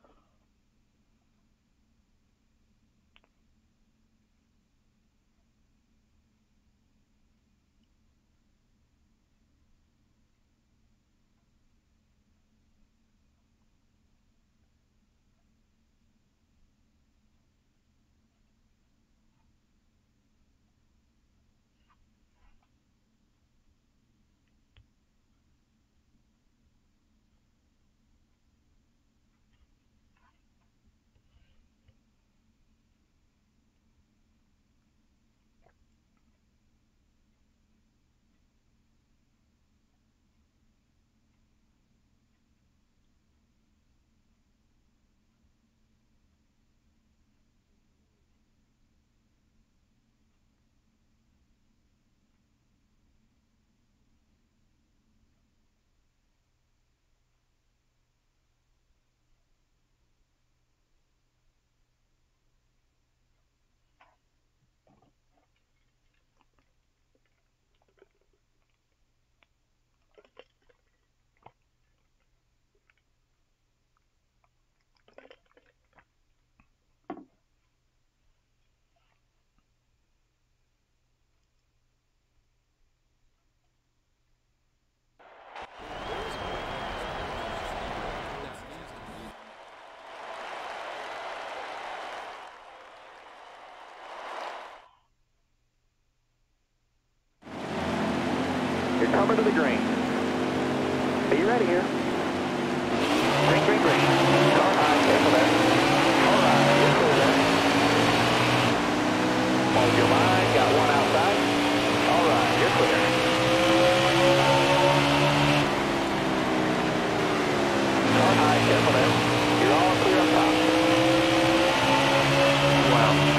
You're coming to the green. Are you ready here? Green, green, green. Car high, careful there. All right, you're clear there. Hold your line, got one outside. All right, you're clear. Car high, careful there. You're all clear up top. Wow.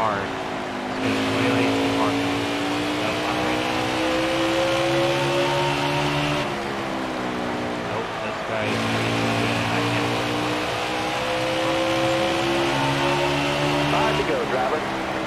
hard. This guy's way too hard. Nope, not right now. Nope, this guy is I can't. 5 to go, driver.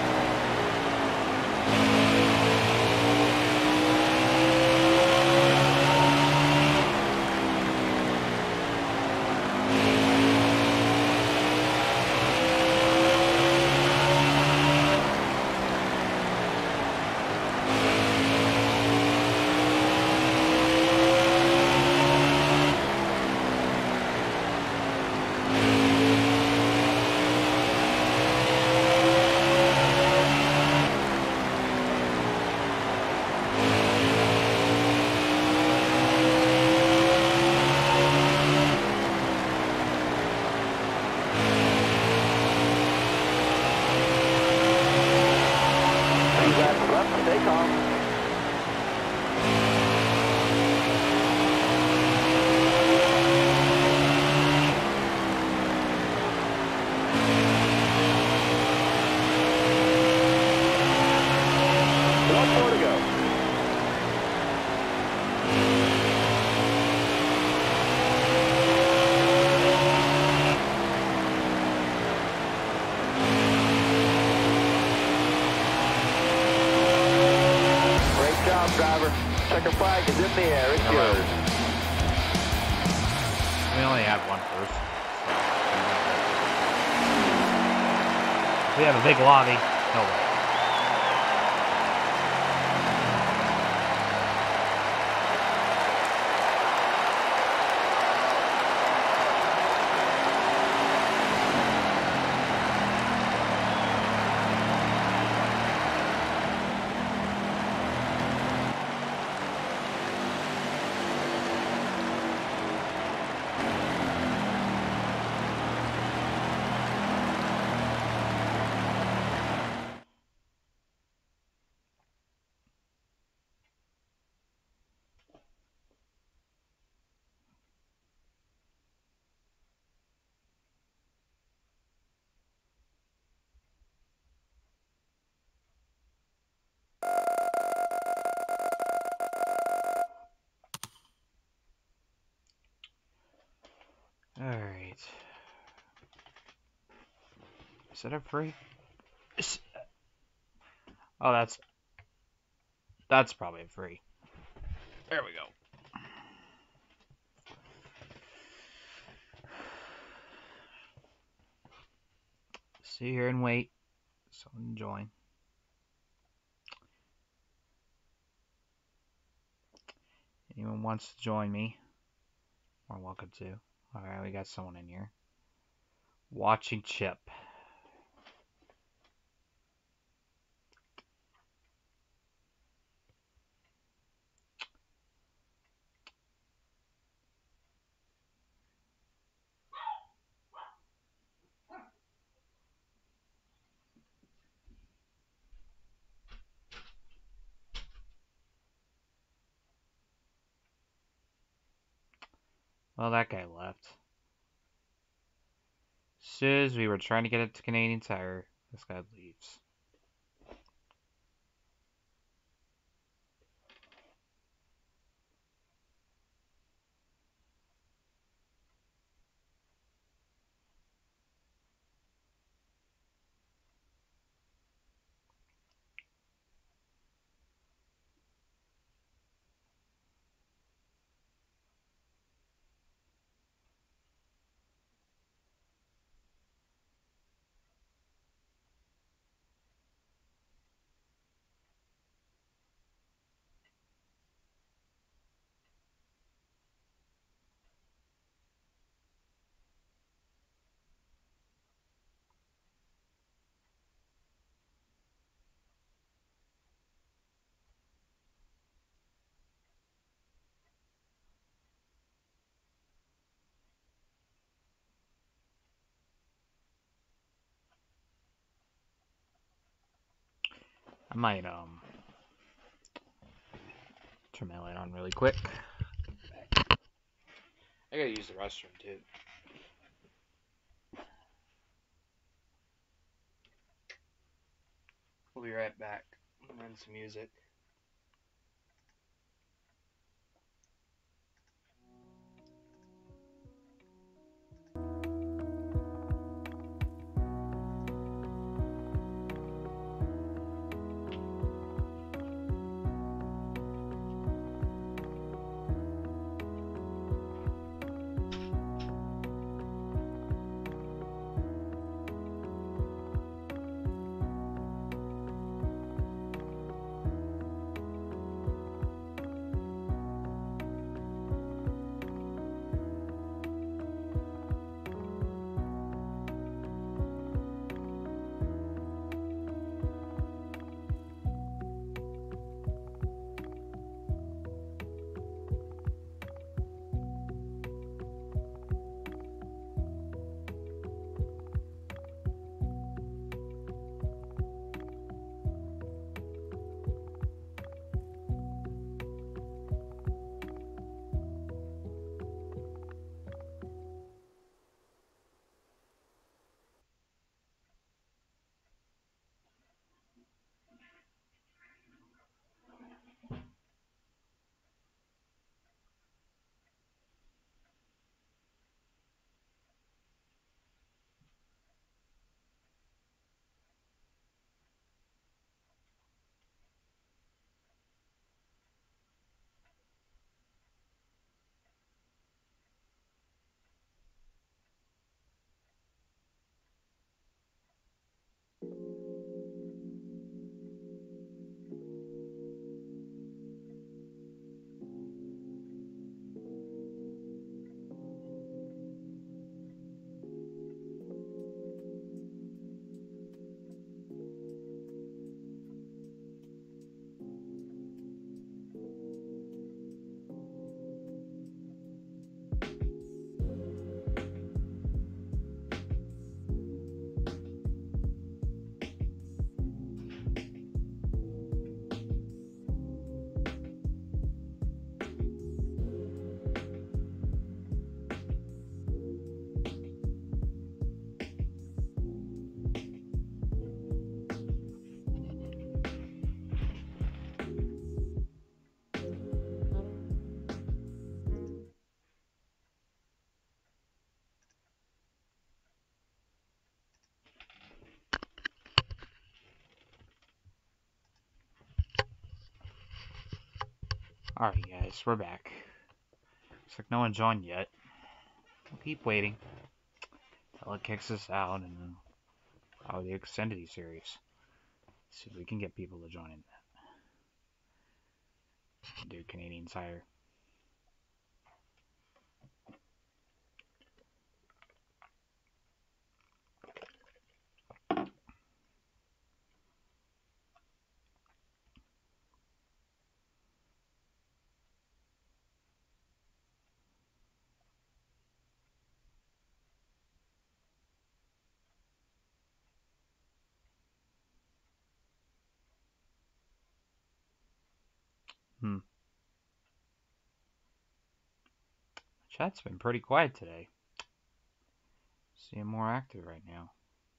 Stay calm. One more to go. Driver, checker flag is in the air. It's yours. We only have one person. We have a big lobby. No way. Alright. Is that a free? Oh, that's probably a free. There we go. Sit here and wait. Someone join. Anyone wants to join me? More welcome to. Alright, we got someone in here. Watching Chip. Well, that guy left. As soon as we were trying to get it to Canadian Tire, this guy leaves. I might turn my light on really quick. I gotta use the restroom too. We'll be right back. And some music. Alright guys, we're back. Looks like no one joined yet. We'll keep waiting until it kicks us out and then probably the extended series. See if we can get people to join in that. Do Canadian Tire. Chat's been pretty quiet today. Seem more active right now.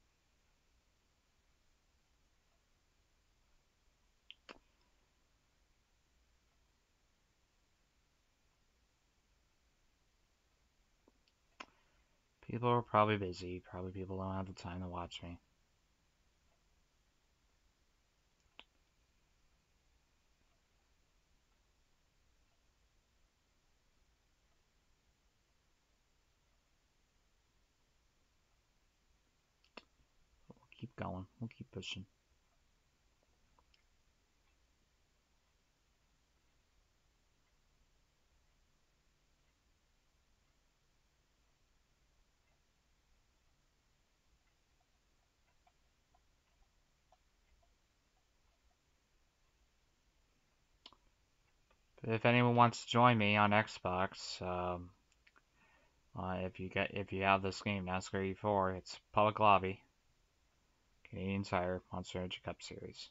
People are probably busy. Probably people don't have the time to watch me. But we'll keep going. We'll keep pushing. But if anyone wants to join me on Xbox, if you have this game, NASCAR 84, it's public lobby, Canadian Tire, Monster Energy Cup Series.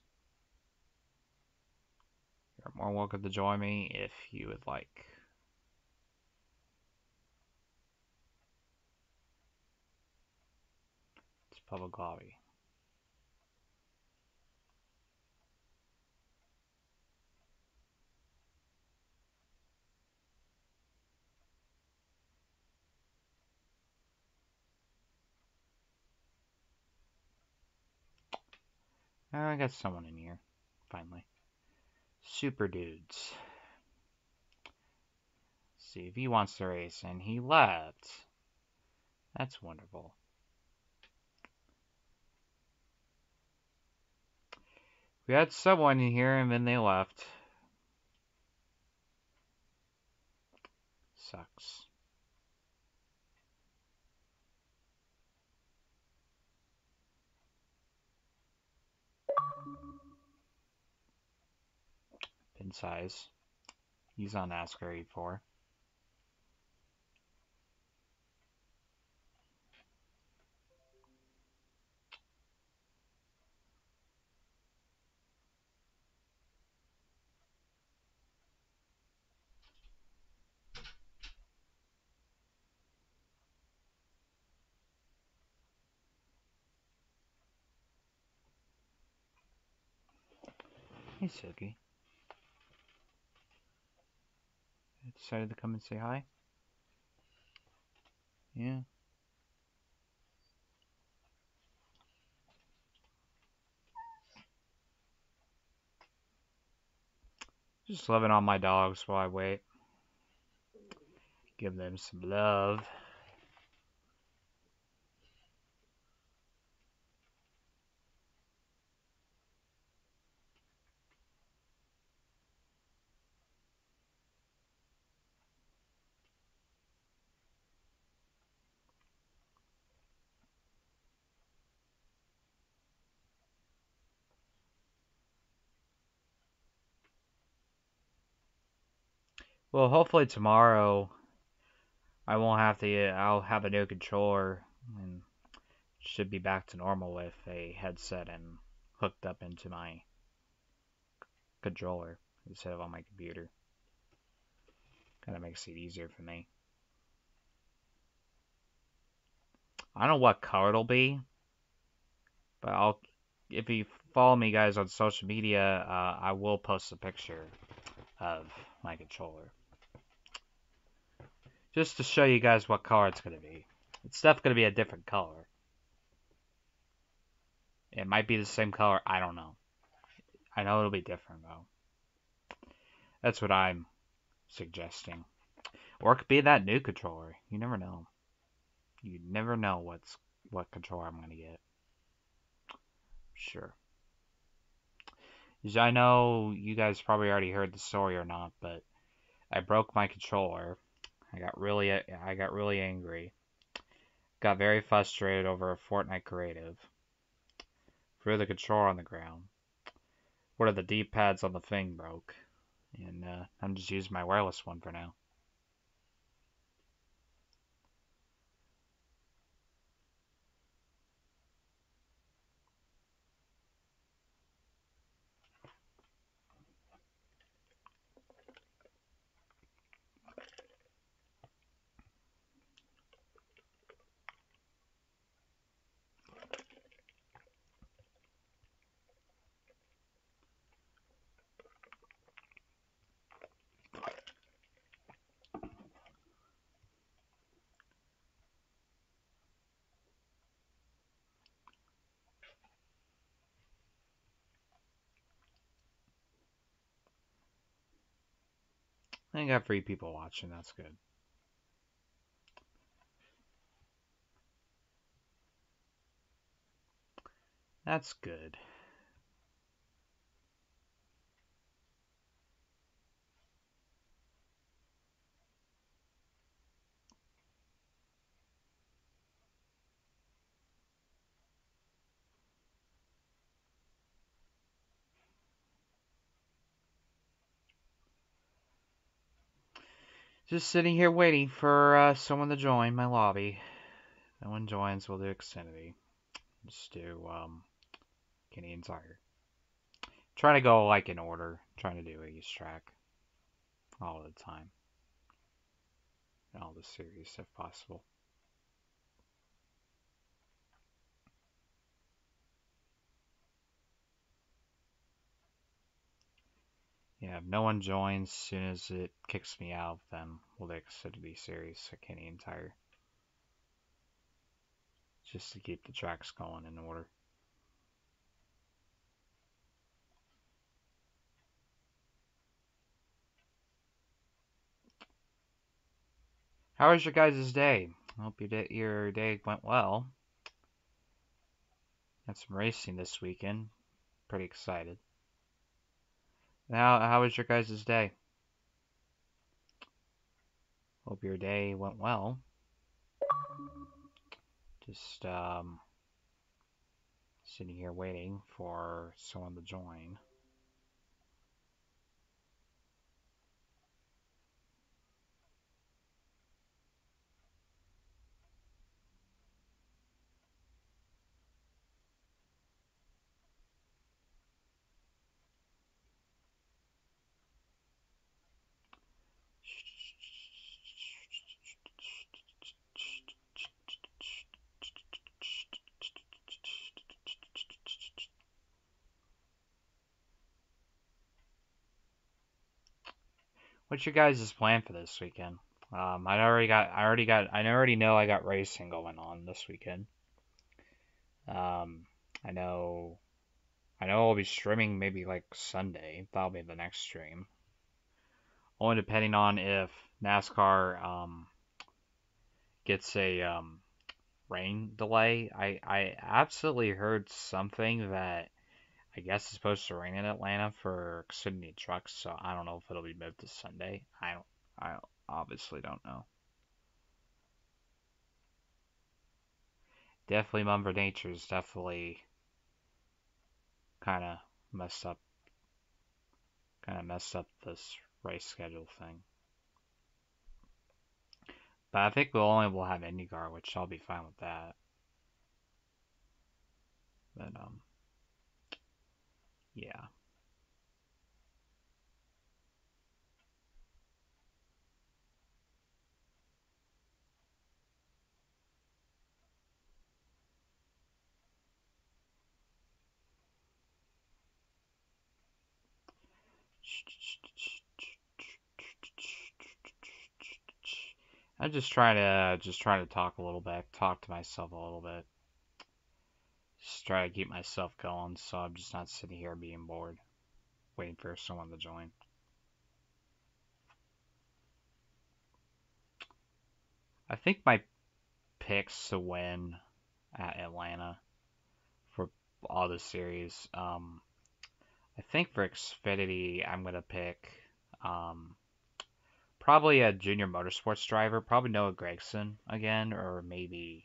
You're more welcome to join me if you would like. It's public lobby. I got someone in here, finally. Super Dudes. See if he wants to race, and he left. That's wonderful. We had someone in here, and then they left. Sucks. Pin size. He's on NASCAR 84. Hey, Silky. Decided to come and say hi? Yeah. Just loving on my dogs while I wait. Give them some love. Well, hopefully tomorrow I won't have to. I'll have a new controller and should be back to normal with a headset and hooked up into my controller instead of on my computer. Kind of makes it easier for me. I don't know what color it'll be, but if you follow me guys on social media, I will post a picture of my controller. Just to show you guys what color it's going to be. It's definitely going to be a different color. It might be the same color, I don't know. I know it'll be different though. That's what I'm suggesting. Or it could be that new controller. You never know. You never know what controller I'm going to get. Sure. I know you guys probably already heard the story or not, but I broke my controller. I got really angry. Got very frustrated over a Fortnite creative. Threw the controller on the ground. One of the D-pads on the thing broke. And I'm just using my wireless one for now. I got 3 people watching, that's good. That's good. Just sitting here waiting for someone to join my lobby. No one joins, we'll do Xfinity. Just do Canadian Tire. Trying to go like in order. Trying to do a East track all the time. In all the series if possible. Yeah, if no one joins as soon as it kicks me out, then we'll do Xfinity series at Canadian Tire. Just to keep the tracks going in order. How was your guys' day? I hope your day went well. Had some racing this weekend. Pretty excited. How was your guys' day? Hope your day went well. Just sitting here waiting for someone to join. What's your guys' plan for this weekend? I already know I got racing going on this weekend. I know I'll be streaming maybe like Sunday. That'll be the next stream. Only depending on if NASCAR gets a rain delay. I absolutely heard something that I guess it's supposed to rain in Atlanta for Xfinity trucks, so I don't know if it'll be moved to Sunday. I obviously don't know. Definitely Mother Nature's definitely kind of messed up this race schedule thing. But I think we'll have IndyCar, which I'll be fine with that. But yeah. I'm just trying to talk a little bit, talk to myself a little bit. Just try to keep myself going, so I'm just not sitting here being bored, waiting for someone to join. I think my picks to win at Atlanta for all the series. I think for Xfinity, I'm gonna pick probably a junior motorsports driver, probably Noah Gragson again, or maybe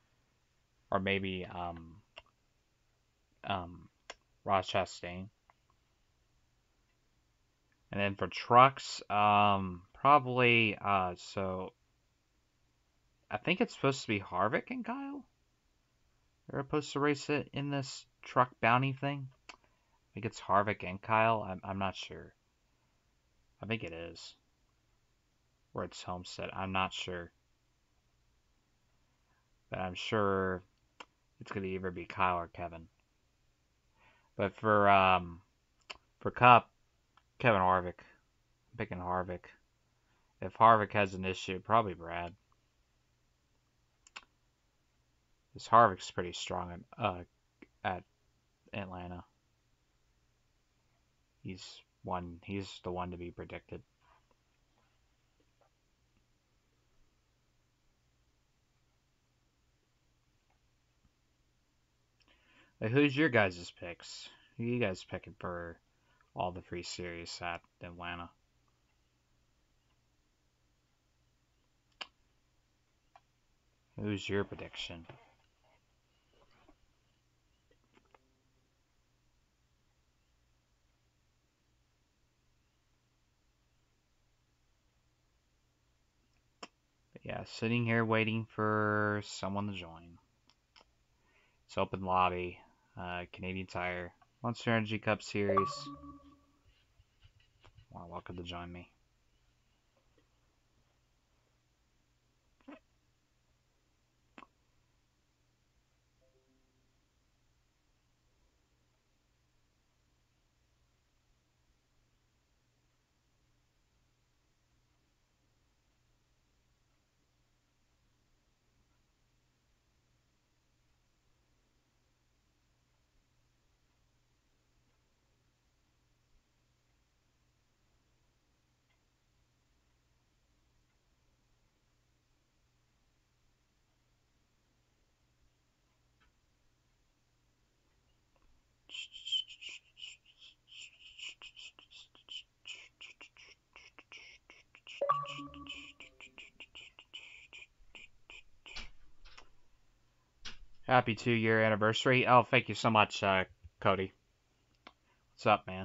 Ross Chastain. And then for trucks, probably so I think it's supposed to be Harvick and Kyle. They're supposed to race it in this truck bounty thing. I think it's Harvick and Kyle. I'm not sure. I think it is. Or it's Homestead. I'm not sure. But I'm sure it's gonna either be Kyle or Kevin. But for Cup, Kevin Harvick. I'm picking Harvick. If Harvick has an issue, probably Brad. Because Harvick's pretty strong at Atlanta. He's the one to be predicted. Like, who's your guys' picks? Who you guys picking for all the free series at Atlanta? Who's your prediction? But yeah, sitting here waiting for someone to join. It's open lobby, Canadian Tire, Monster Energy Cup Series. Well, welcome to join me. Happy 2-year anniversary. Oh, thank you so much, Cody. What's up, man?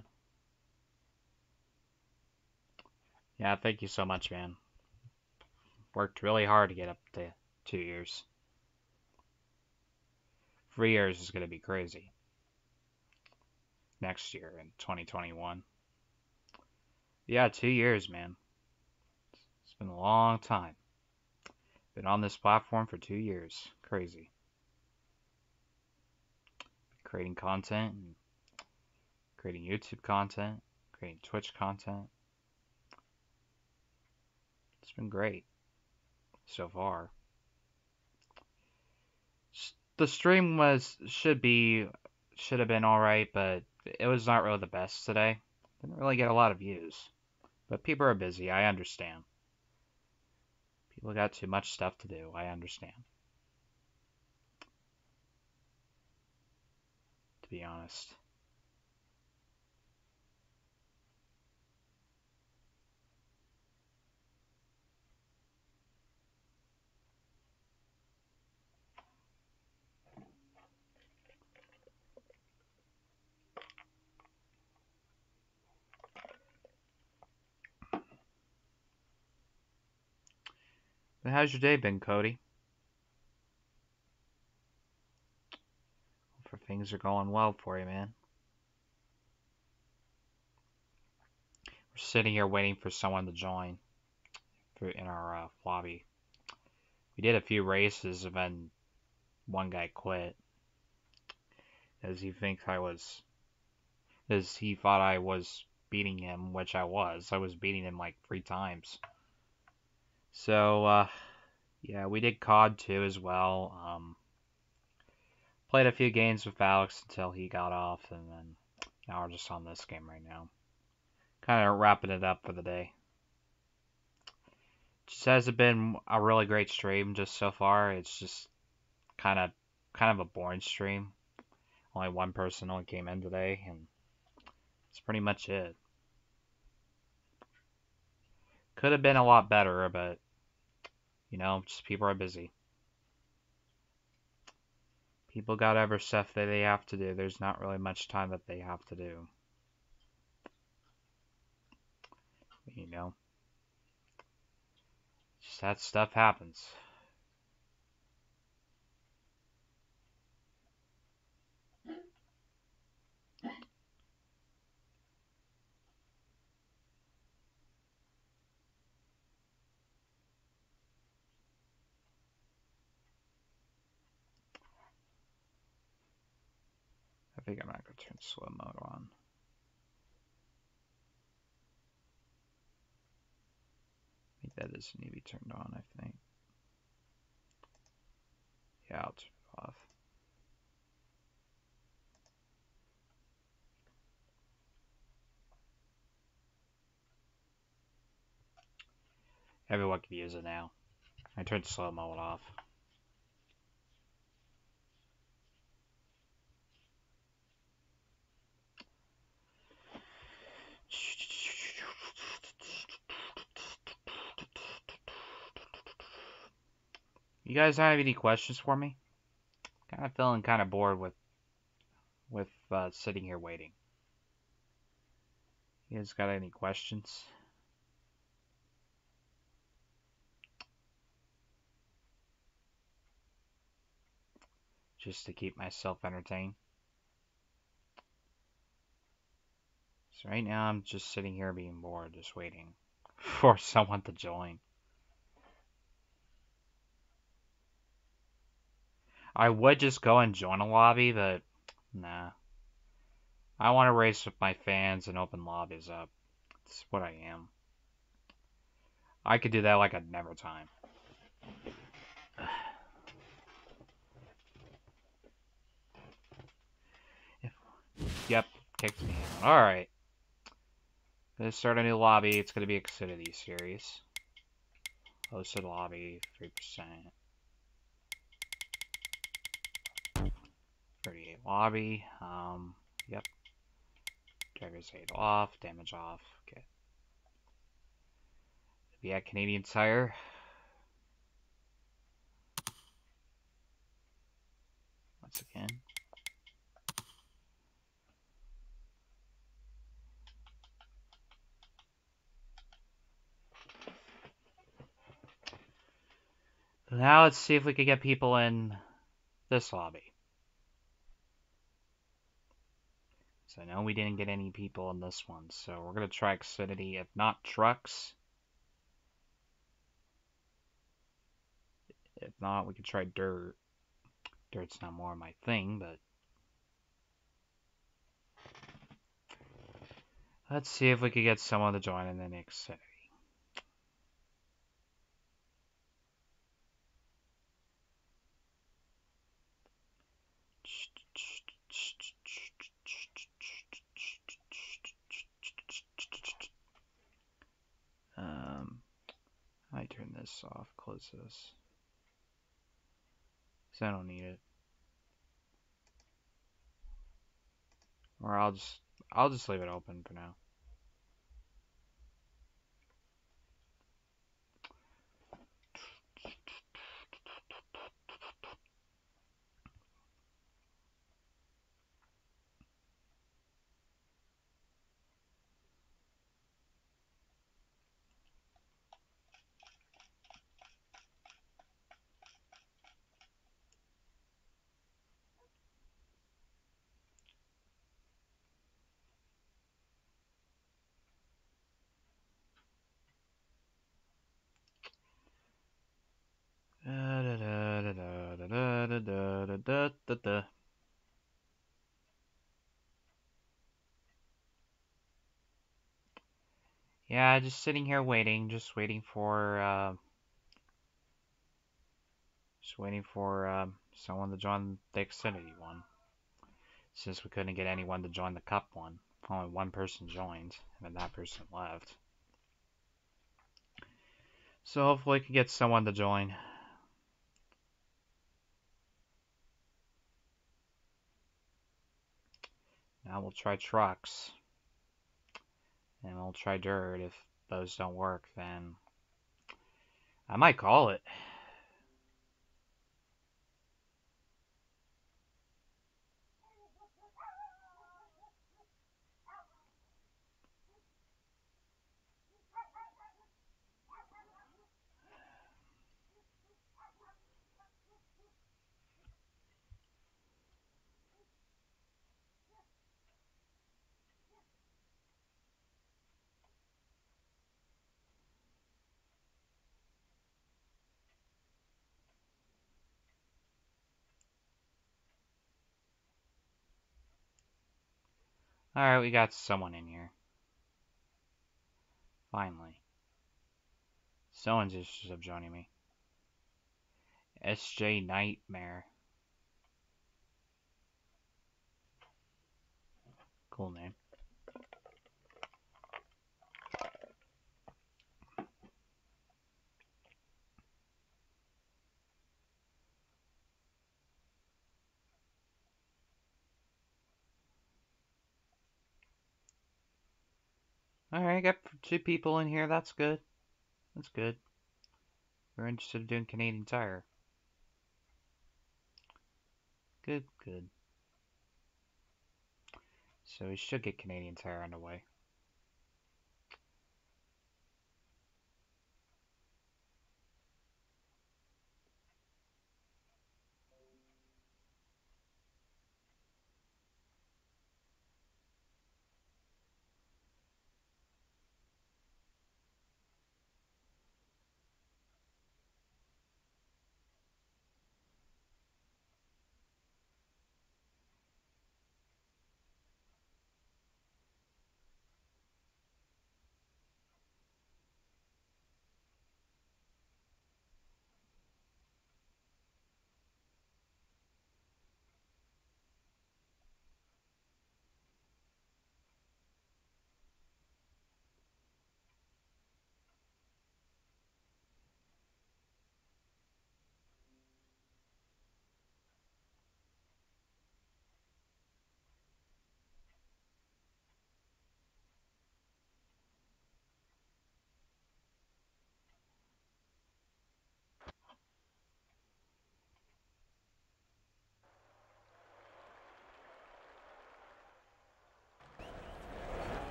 Yeah, thank you so much, man. Worked really hard to get up to 2 years. 3 years is going to be crazy. Next year in 2021. Yeah, 2 years, man. It's been a long time. Been on this platform for 2 years. Crazy. Creating content, and creating YouTube content, creating Twitch content. It's been great so far. The stream should have been alright, but it was not really the best today. Didn't really get a lot of views. But people are busy, I understand. People got too much stuff to do, I understand. To be honest. But how's your day been, Cody? Hope things are going well for you, man. We're sitting here waiting for someone to join in our lobby. We did a few races and then one guy quit. As he thought I was beating him, which I was. I was beating him like 3 times. So, yeah, we did COD 2 as well. Played a few games with Alex until he got off, and then now we're just on this game right now. Kind of wrapping it up for the day. Just hasn't been a really great stream just so far. It's just kind of a boring stream. Only one person only came in today, and that's pretty much it. Could have been a lot better, but you know, just people are busy. People got other stuff that they have to do. There's not really much time that they have to do. You know? Just that stuff happens. I think I'm not going to turn slow mode on. I think that doesn't need to be turned on, I think. Yeah, I'll turn it off. Everyone can use it now. I turned slow mode off. You guys have any questions for me? Kind of feeling kind of bored with sitting here waiting. You guys got any questions? Just to keep myself entertained. So right now I'm just sitting here being bored, just waiting for someone to join. I would just go and join a lobby, but nah. I want to race with my fans and open lobbies up. That's what I am. I could do that like I'd never time. Yep, kicked me out. Alright. Gonna start a new lobby. It's gonna be a Xfinity series. Hosted lobby, 3%. 38 lobby. Yep. Driver's aid off, damage off. Okay. Be at Canadian Tire. once again. Now let's see if we can get people in this lobby. So I know we didn't get any people in this one, so we're going to try Xfinity, if not trucks. If not, we can try dirt. Dirt's not more my thing, but... Let's see if we can get someone to join in the Xfinity. I turn this off, close this. Because I don't need it. Or I'll just leave it open for now. Yeah, just sitting here waiting, just waiting for someone to join the Xfinity one. Since we couldn't get anyone to join the Cup one. Only one person joined, and then that person left. So hopefully we can get someone to join. Now we'll try trucks. And we'll try dirt. If those don't work, then I might call it. Alright, we got someone in here. Finally. Someone's interested in joining me. SJ Nightmare. Cool name. Alright, got 2 people in here. That's good. That's good. We're interested in doing Canadian Tire. Good, good. So we should get Canadian Tire underway.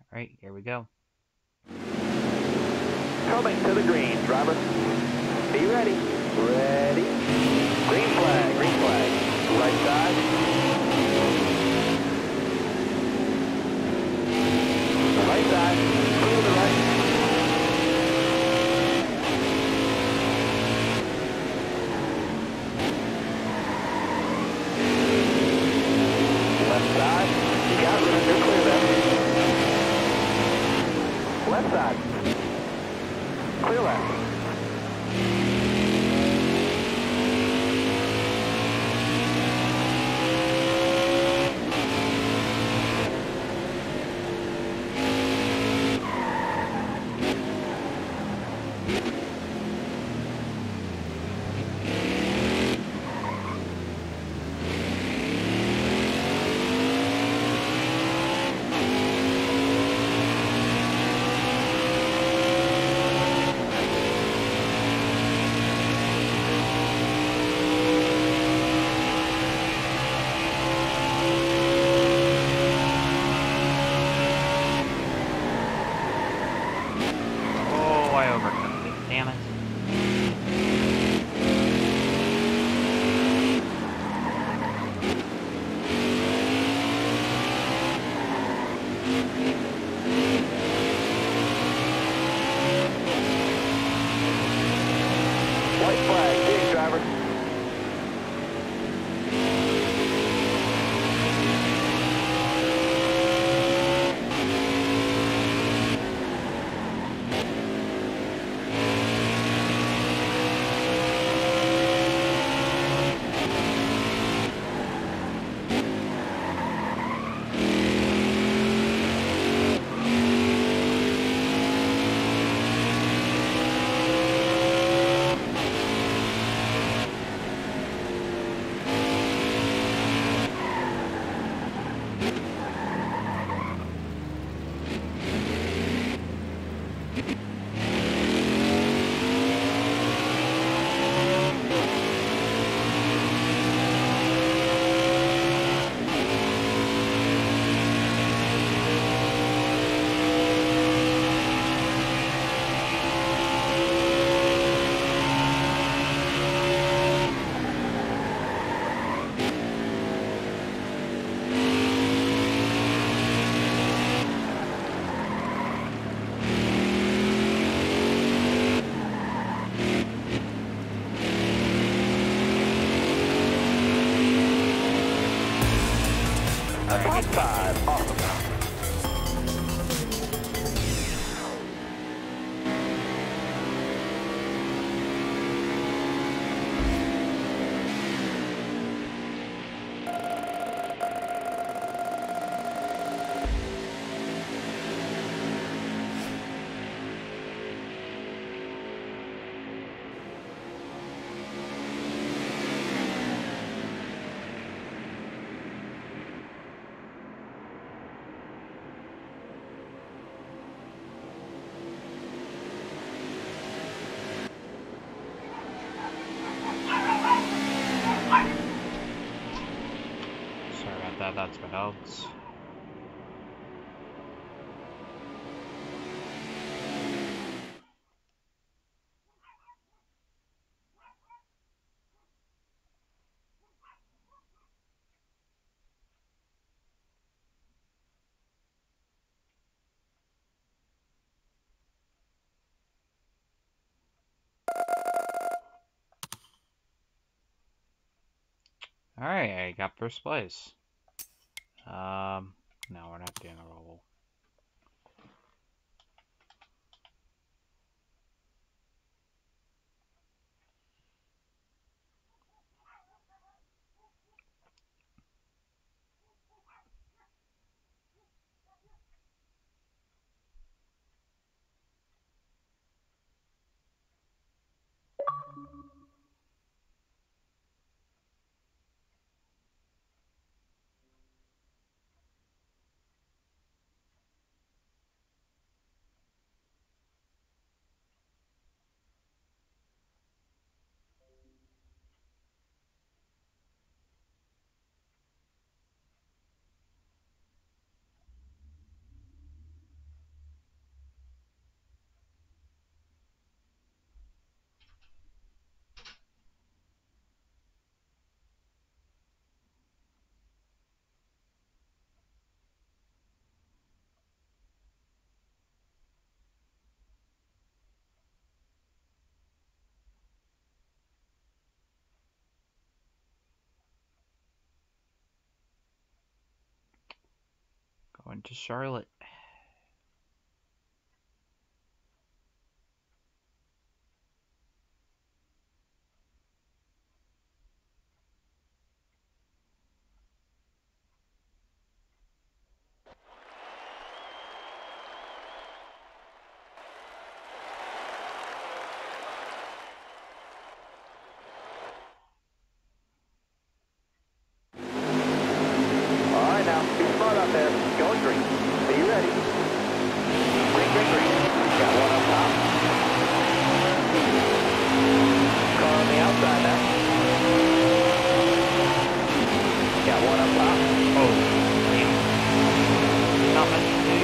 Alright, here we go. Coming to the green, driver. Be ready. Ready. Green flag, green flag. Right side. Right side. Clear to the right. Left side. You got room. You're clear there. Left side. Clear left. Oh, I overcooked it. Damn it. White flag, dig, driver. Top five, awesome. Sorry about that, that's what else. Alright, I got first place. No, we're not doing a roll. Going to Charlotte. Alright now, be smart out there. Going green. Be ready. Green, green, green. Got one up top. Car on the outside now. Got one up top. Oh, damn. Not much to do.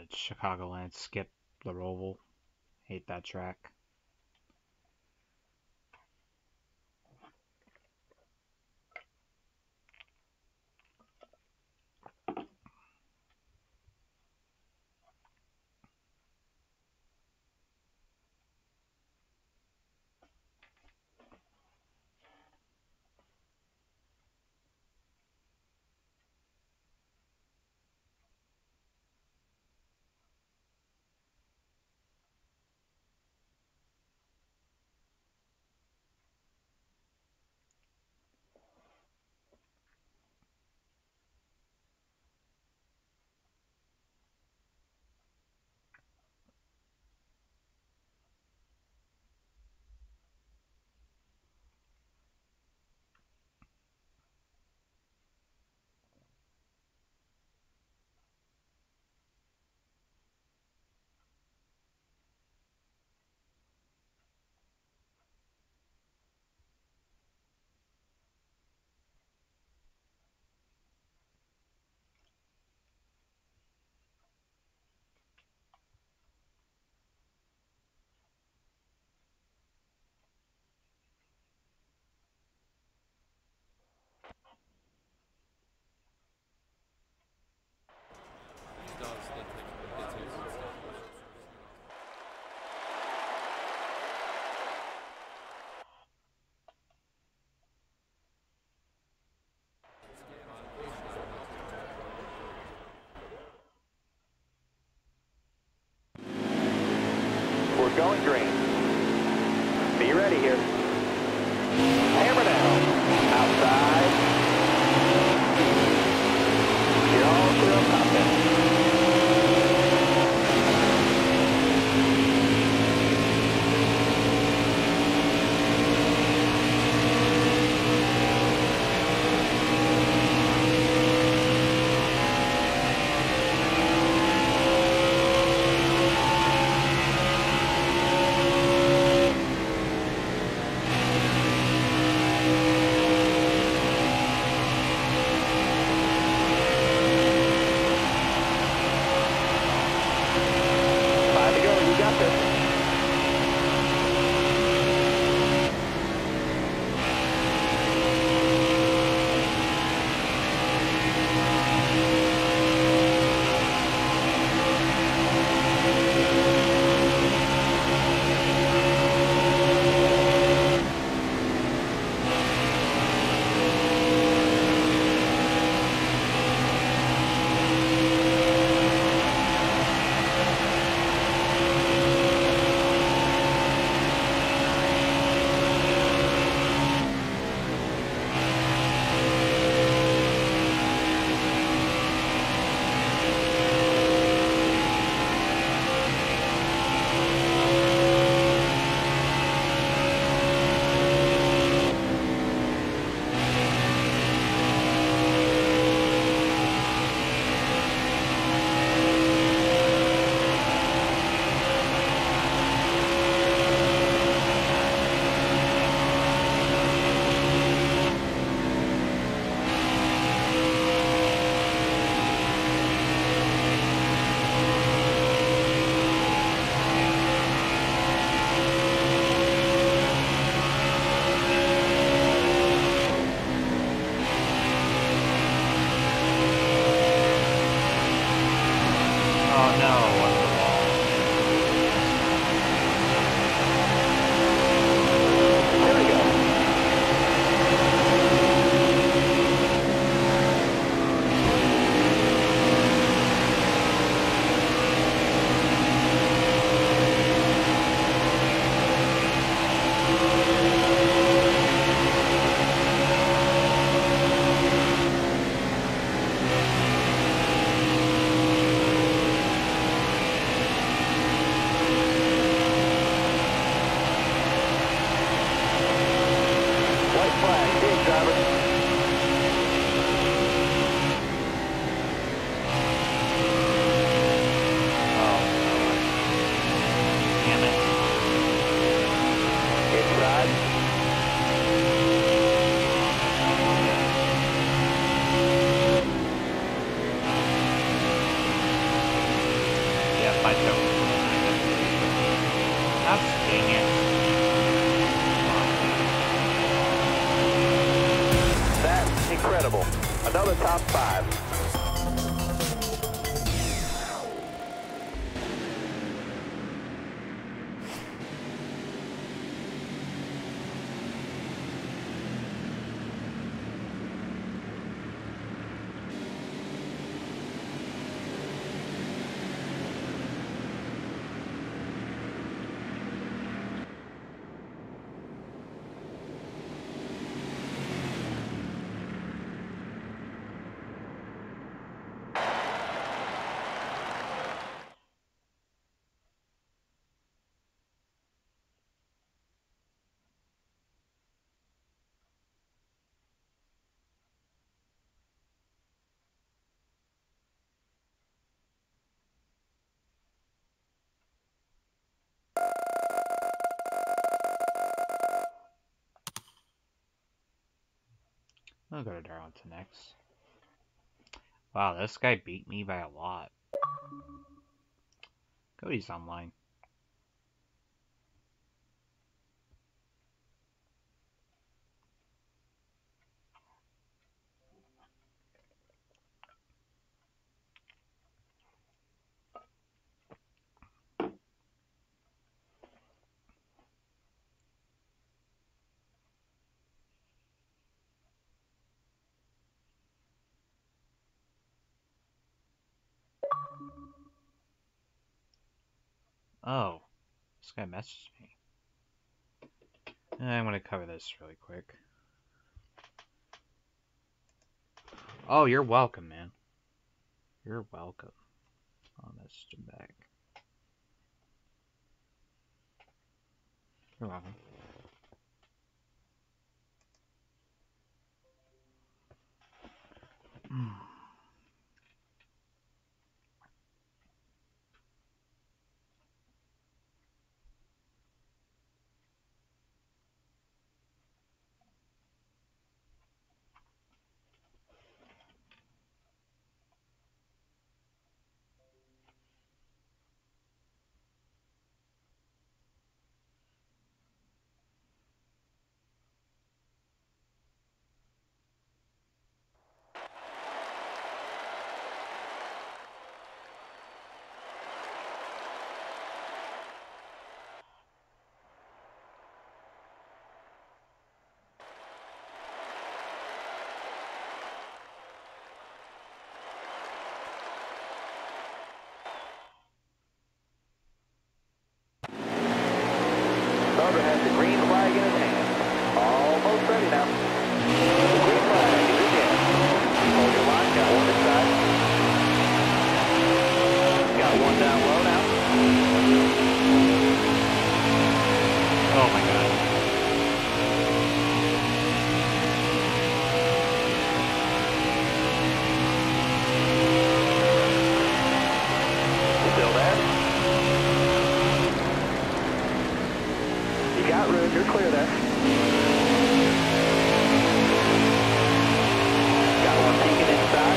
Chicagoland, skip the Roval. Hate that track. We're going green. Be ready here. Hammer down. Outside. You're all clear up top there. Gosh dang it. That's incredible. Another top 5. I'll go to Darlington next. Wow, this guy beat me by a lot. Cody's online. Oh, this guy messaged me. I'm gonna cover this really quick. Oh, you're welcome, man. You're welcome. I'll message him back. You're welcome. Starter has the green flag in his hand. Almost ready now. Green flag is in. Hold your line. Got one inside. Got one down low now. Oh my god. Still there? You got room. You're clear there. Got one peeking inside.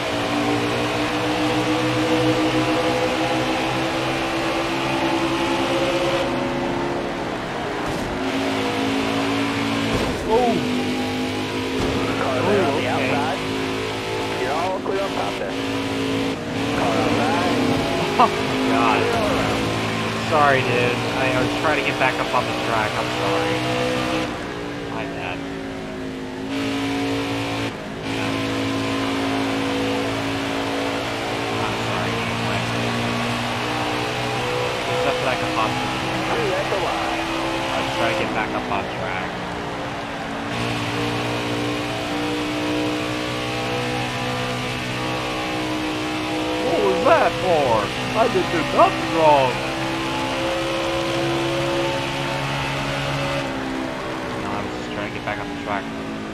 Car there on the outside. You're all clear up top there. Car outside. Oh my god. Sorry, dude. I was trying to get back up on the track. I'm sorry. My bad. I'm sorry. There's nothing I can possibly do. Two at the line. I was trying to get back up on track. What was that for? I didn't do nothing wrong. No, I was just trying to get back on the track.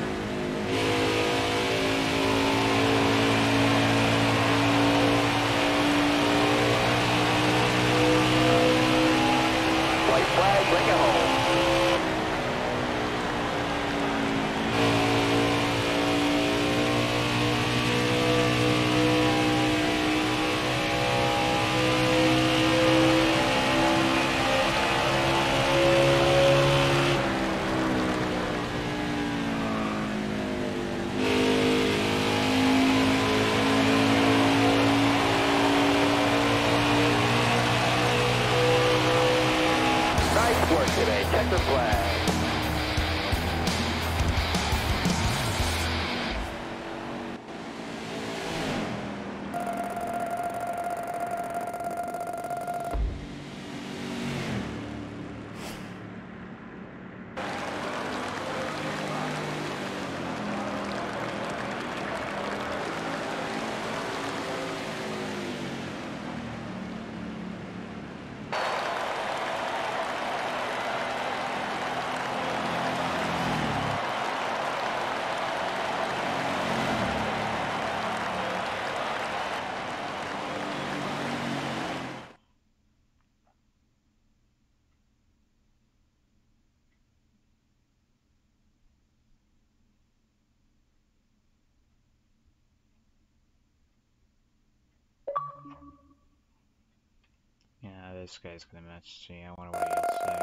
White flag, bring it home. work today. Check the flag. Yeah, this guy's gonna message me. I wonder what he'll say.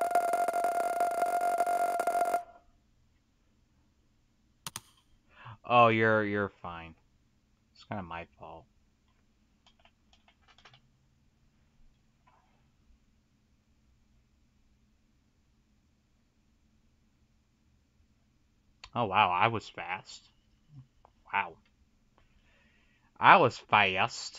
Oh, you're fine. It's kind of my fault. Oh wow, I was fast. Wow. I was fast.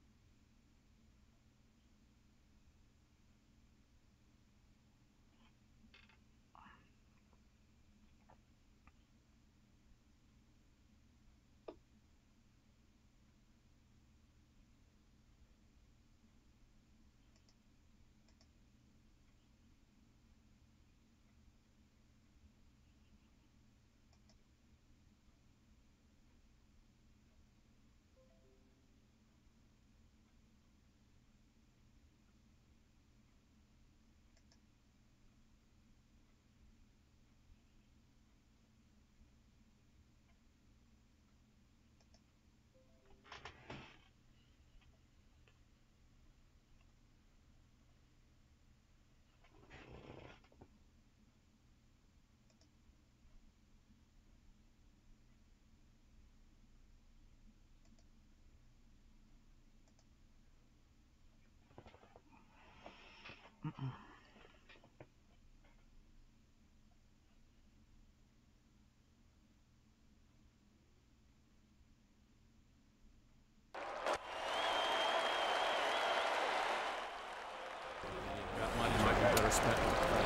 That money might be better spent.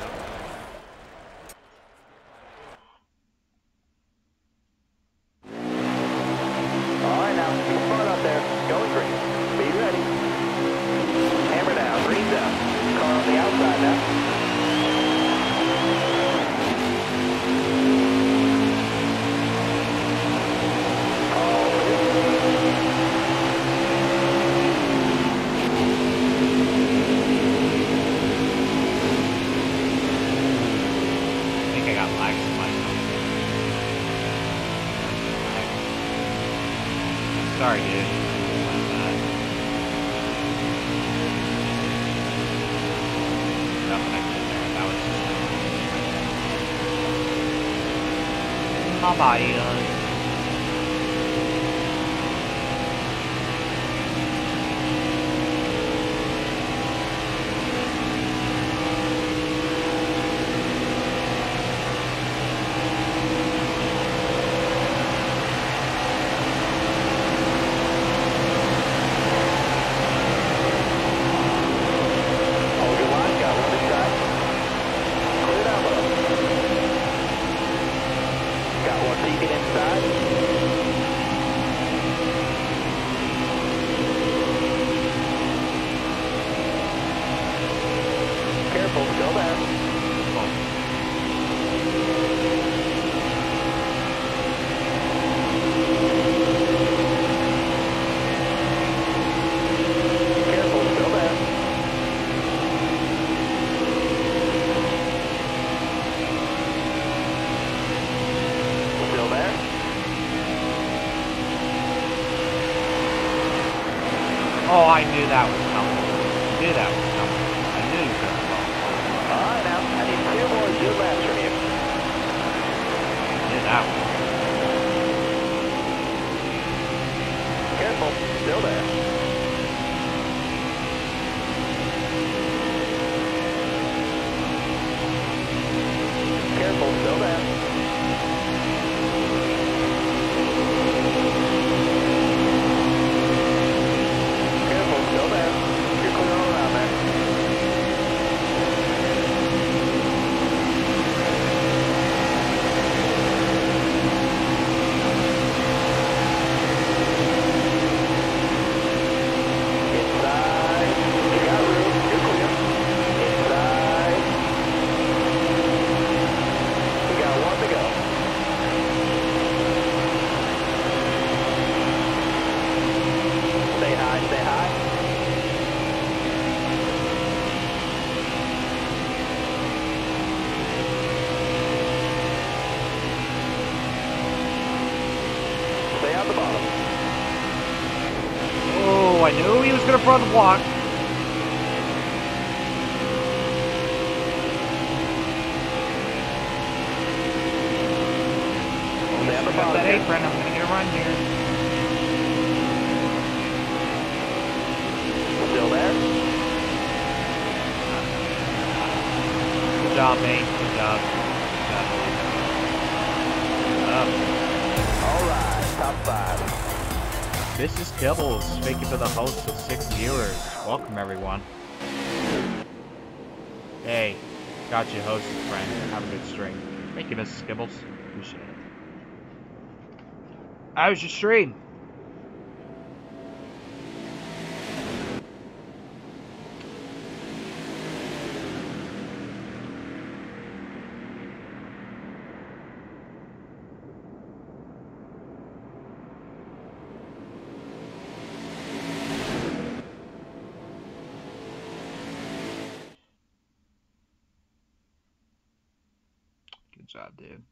All right, now, be smart up there. Going green. Be ready. Hammer down, green's out. Car on the outside now. I think I got lagged by Sorry, dude. My bad. Nothing I did there. That was my bad. Hold your line, got one inside. Clear down low. Got one peeking inside. Careful, still there. Careful, still there. Still there. Oh, I knew that was coming. I knew that was coming. I knew you were going to fall. All right, now, I need 2 more good laps from you. I knew that was Careful, still there. there. Careful, still there. You're clear all around there. Inside. You got room. You're clear. Inside. We got one to go. Stay high, stay high. Stay on the bottom. Oh, I knew he was gonna front block. Stay on the Got bottom. that apron. I'm gonna get a run here. Still there? Good job, mate. Good job. Good job. All right, top 5. This is Kibbles, speaking to the host of 6 viewers. Welcome, everyone. Hey, got you hosted, friend. Have a good stream. Thank you, Mrs. Kibbles. Appreciate it. How was your stream? Good job, dude.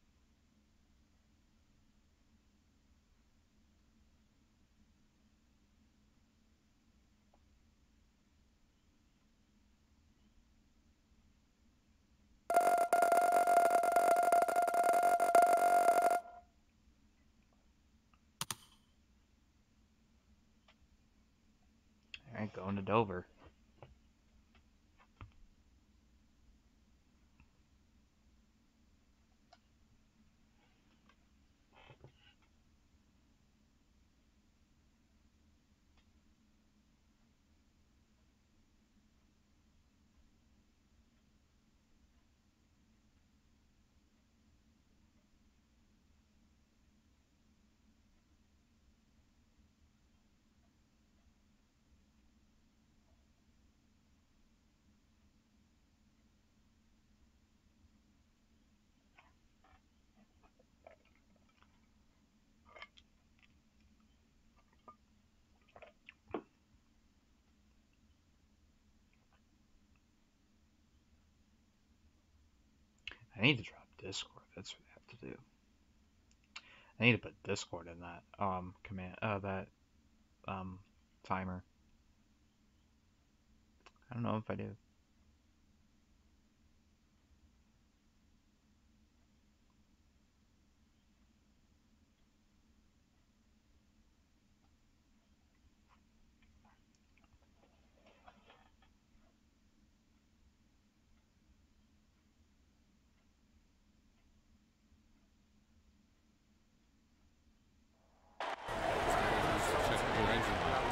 Alright, going to Dover. I need to drop Discord. That's what I have to do. I need to put Discord in that command timer. I don't know if I do. Check your engine light.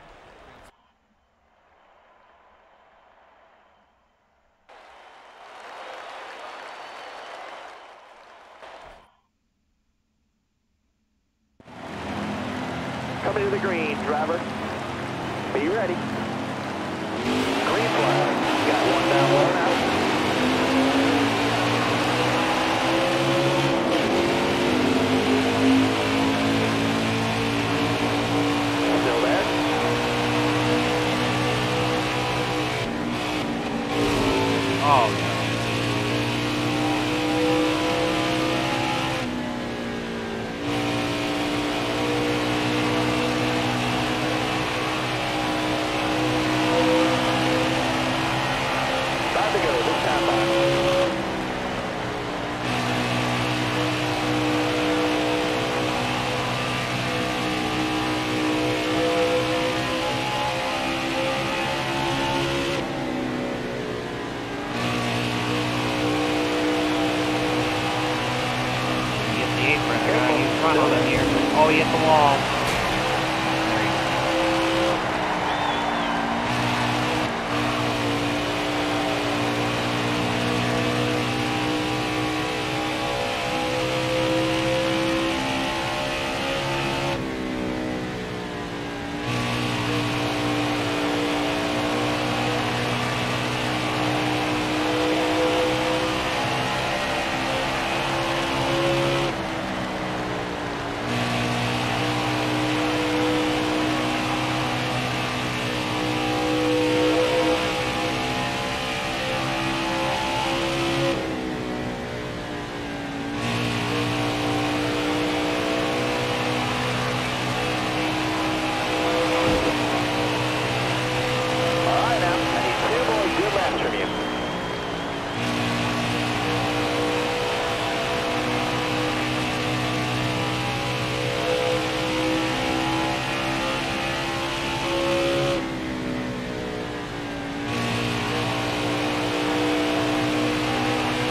Coming to the green, driver. Be ready. Green flag. Got one down, one out. Still there? Oh, no. Time to go. This time back. Oh, he hit the wall.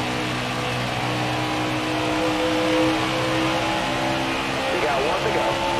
You got one to go.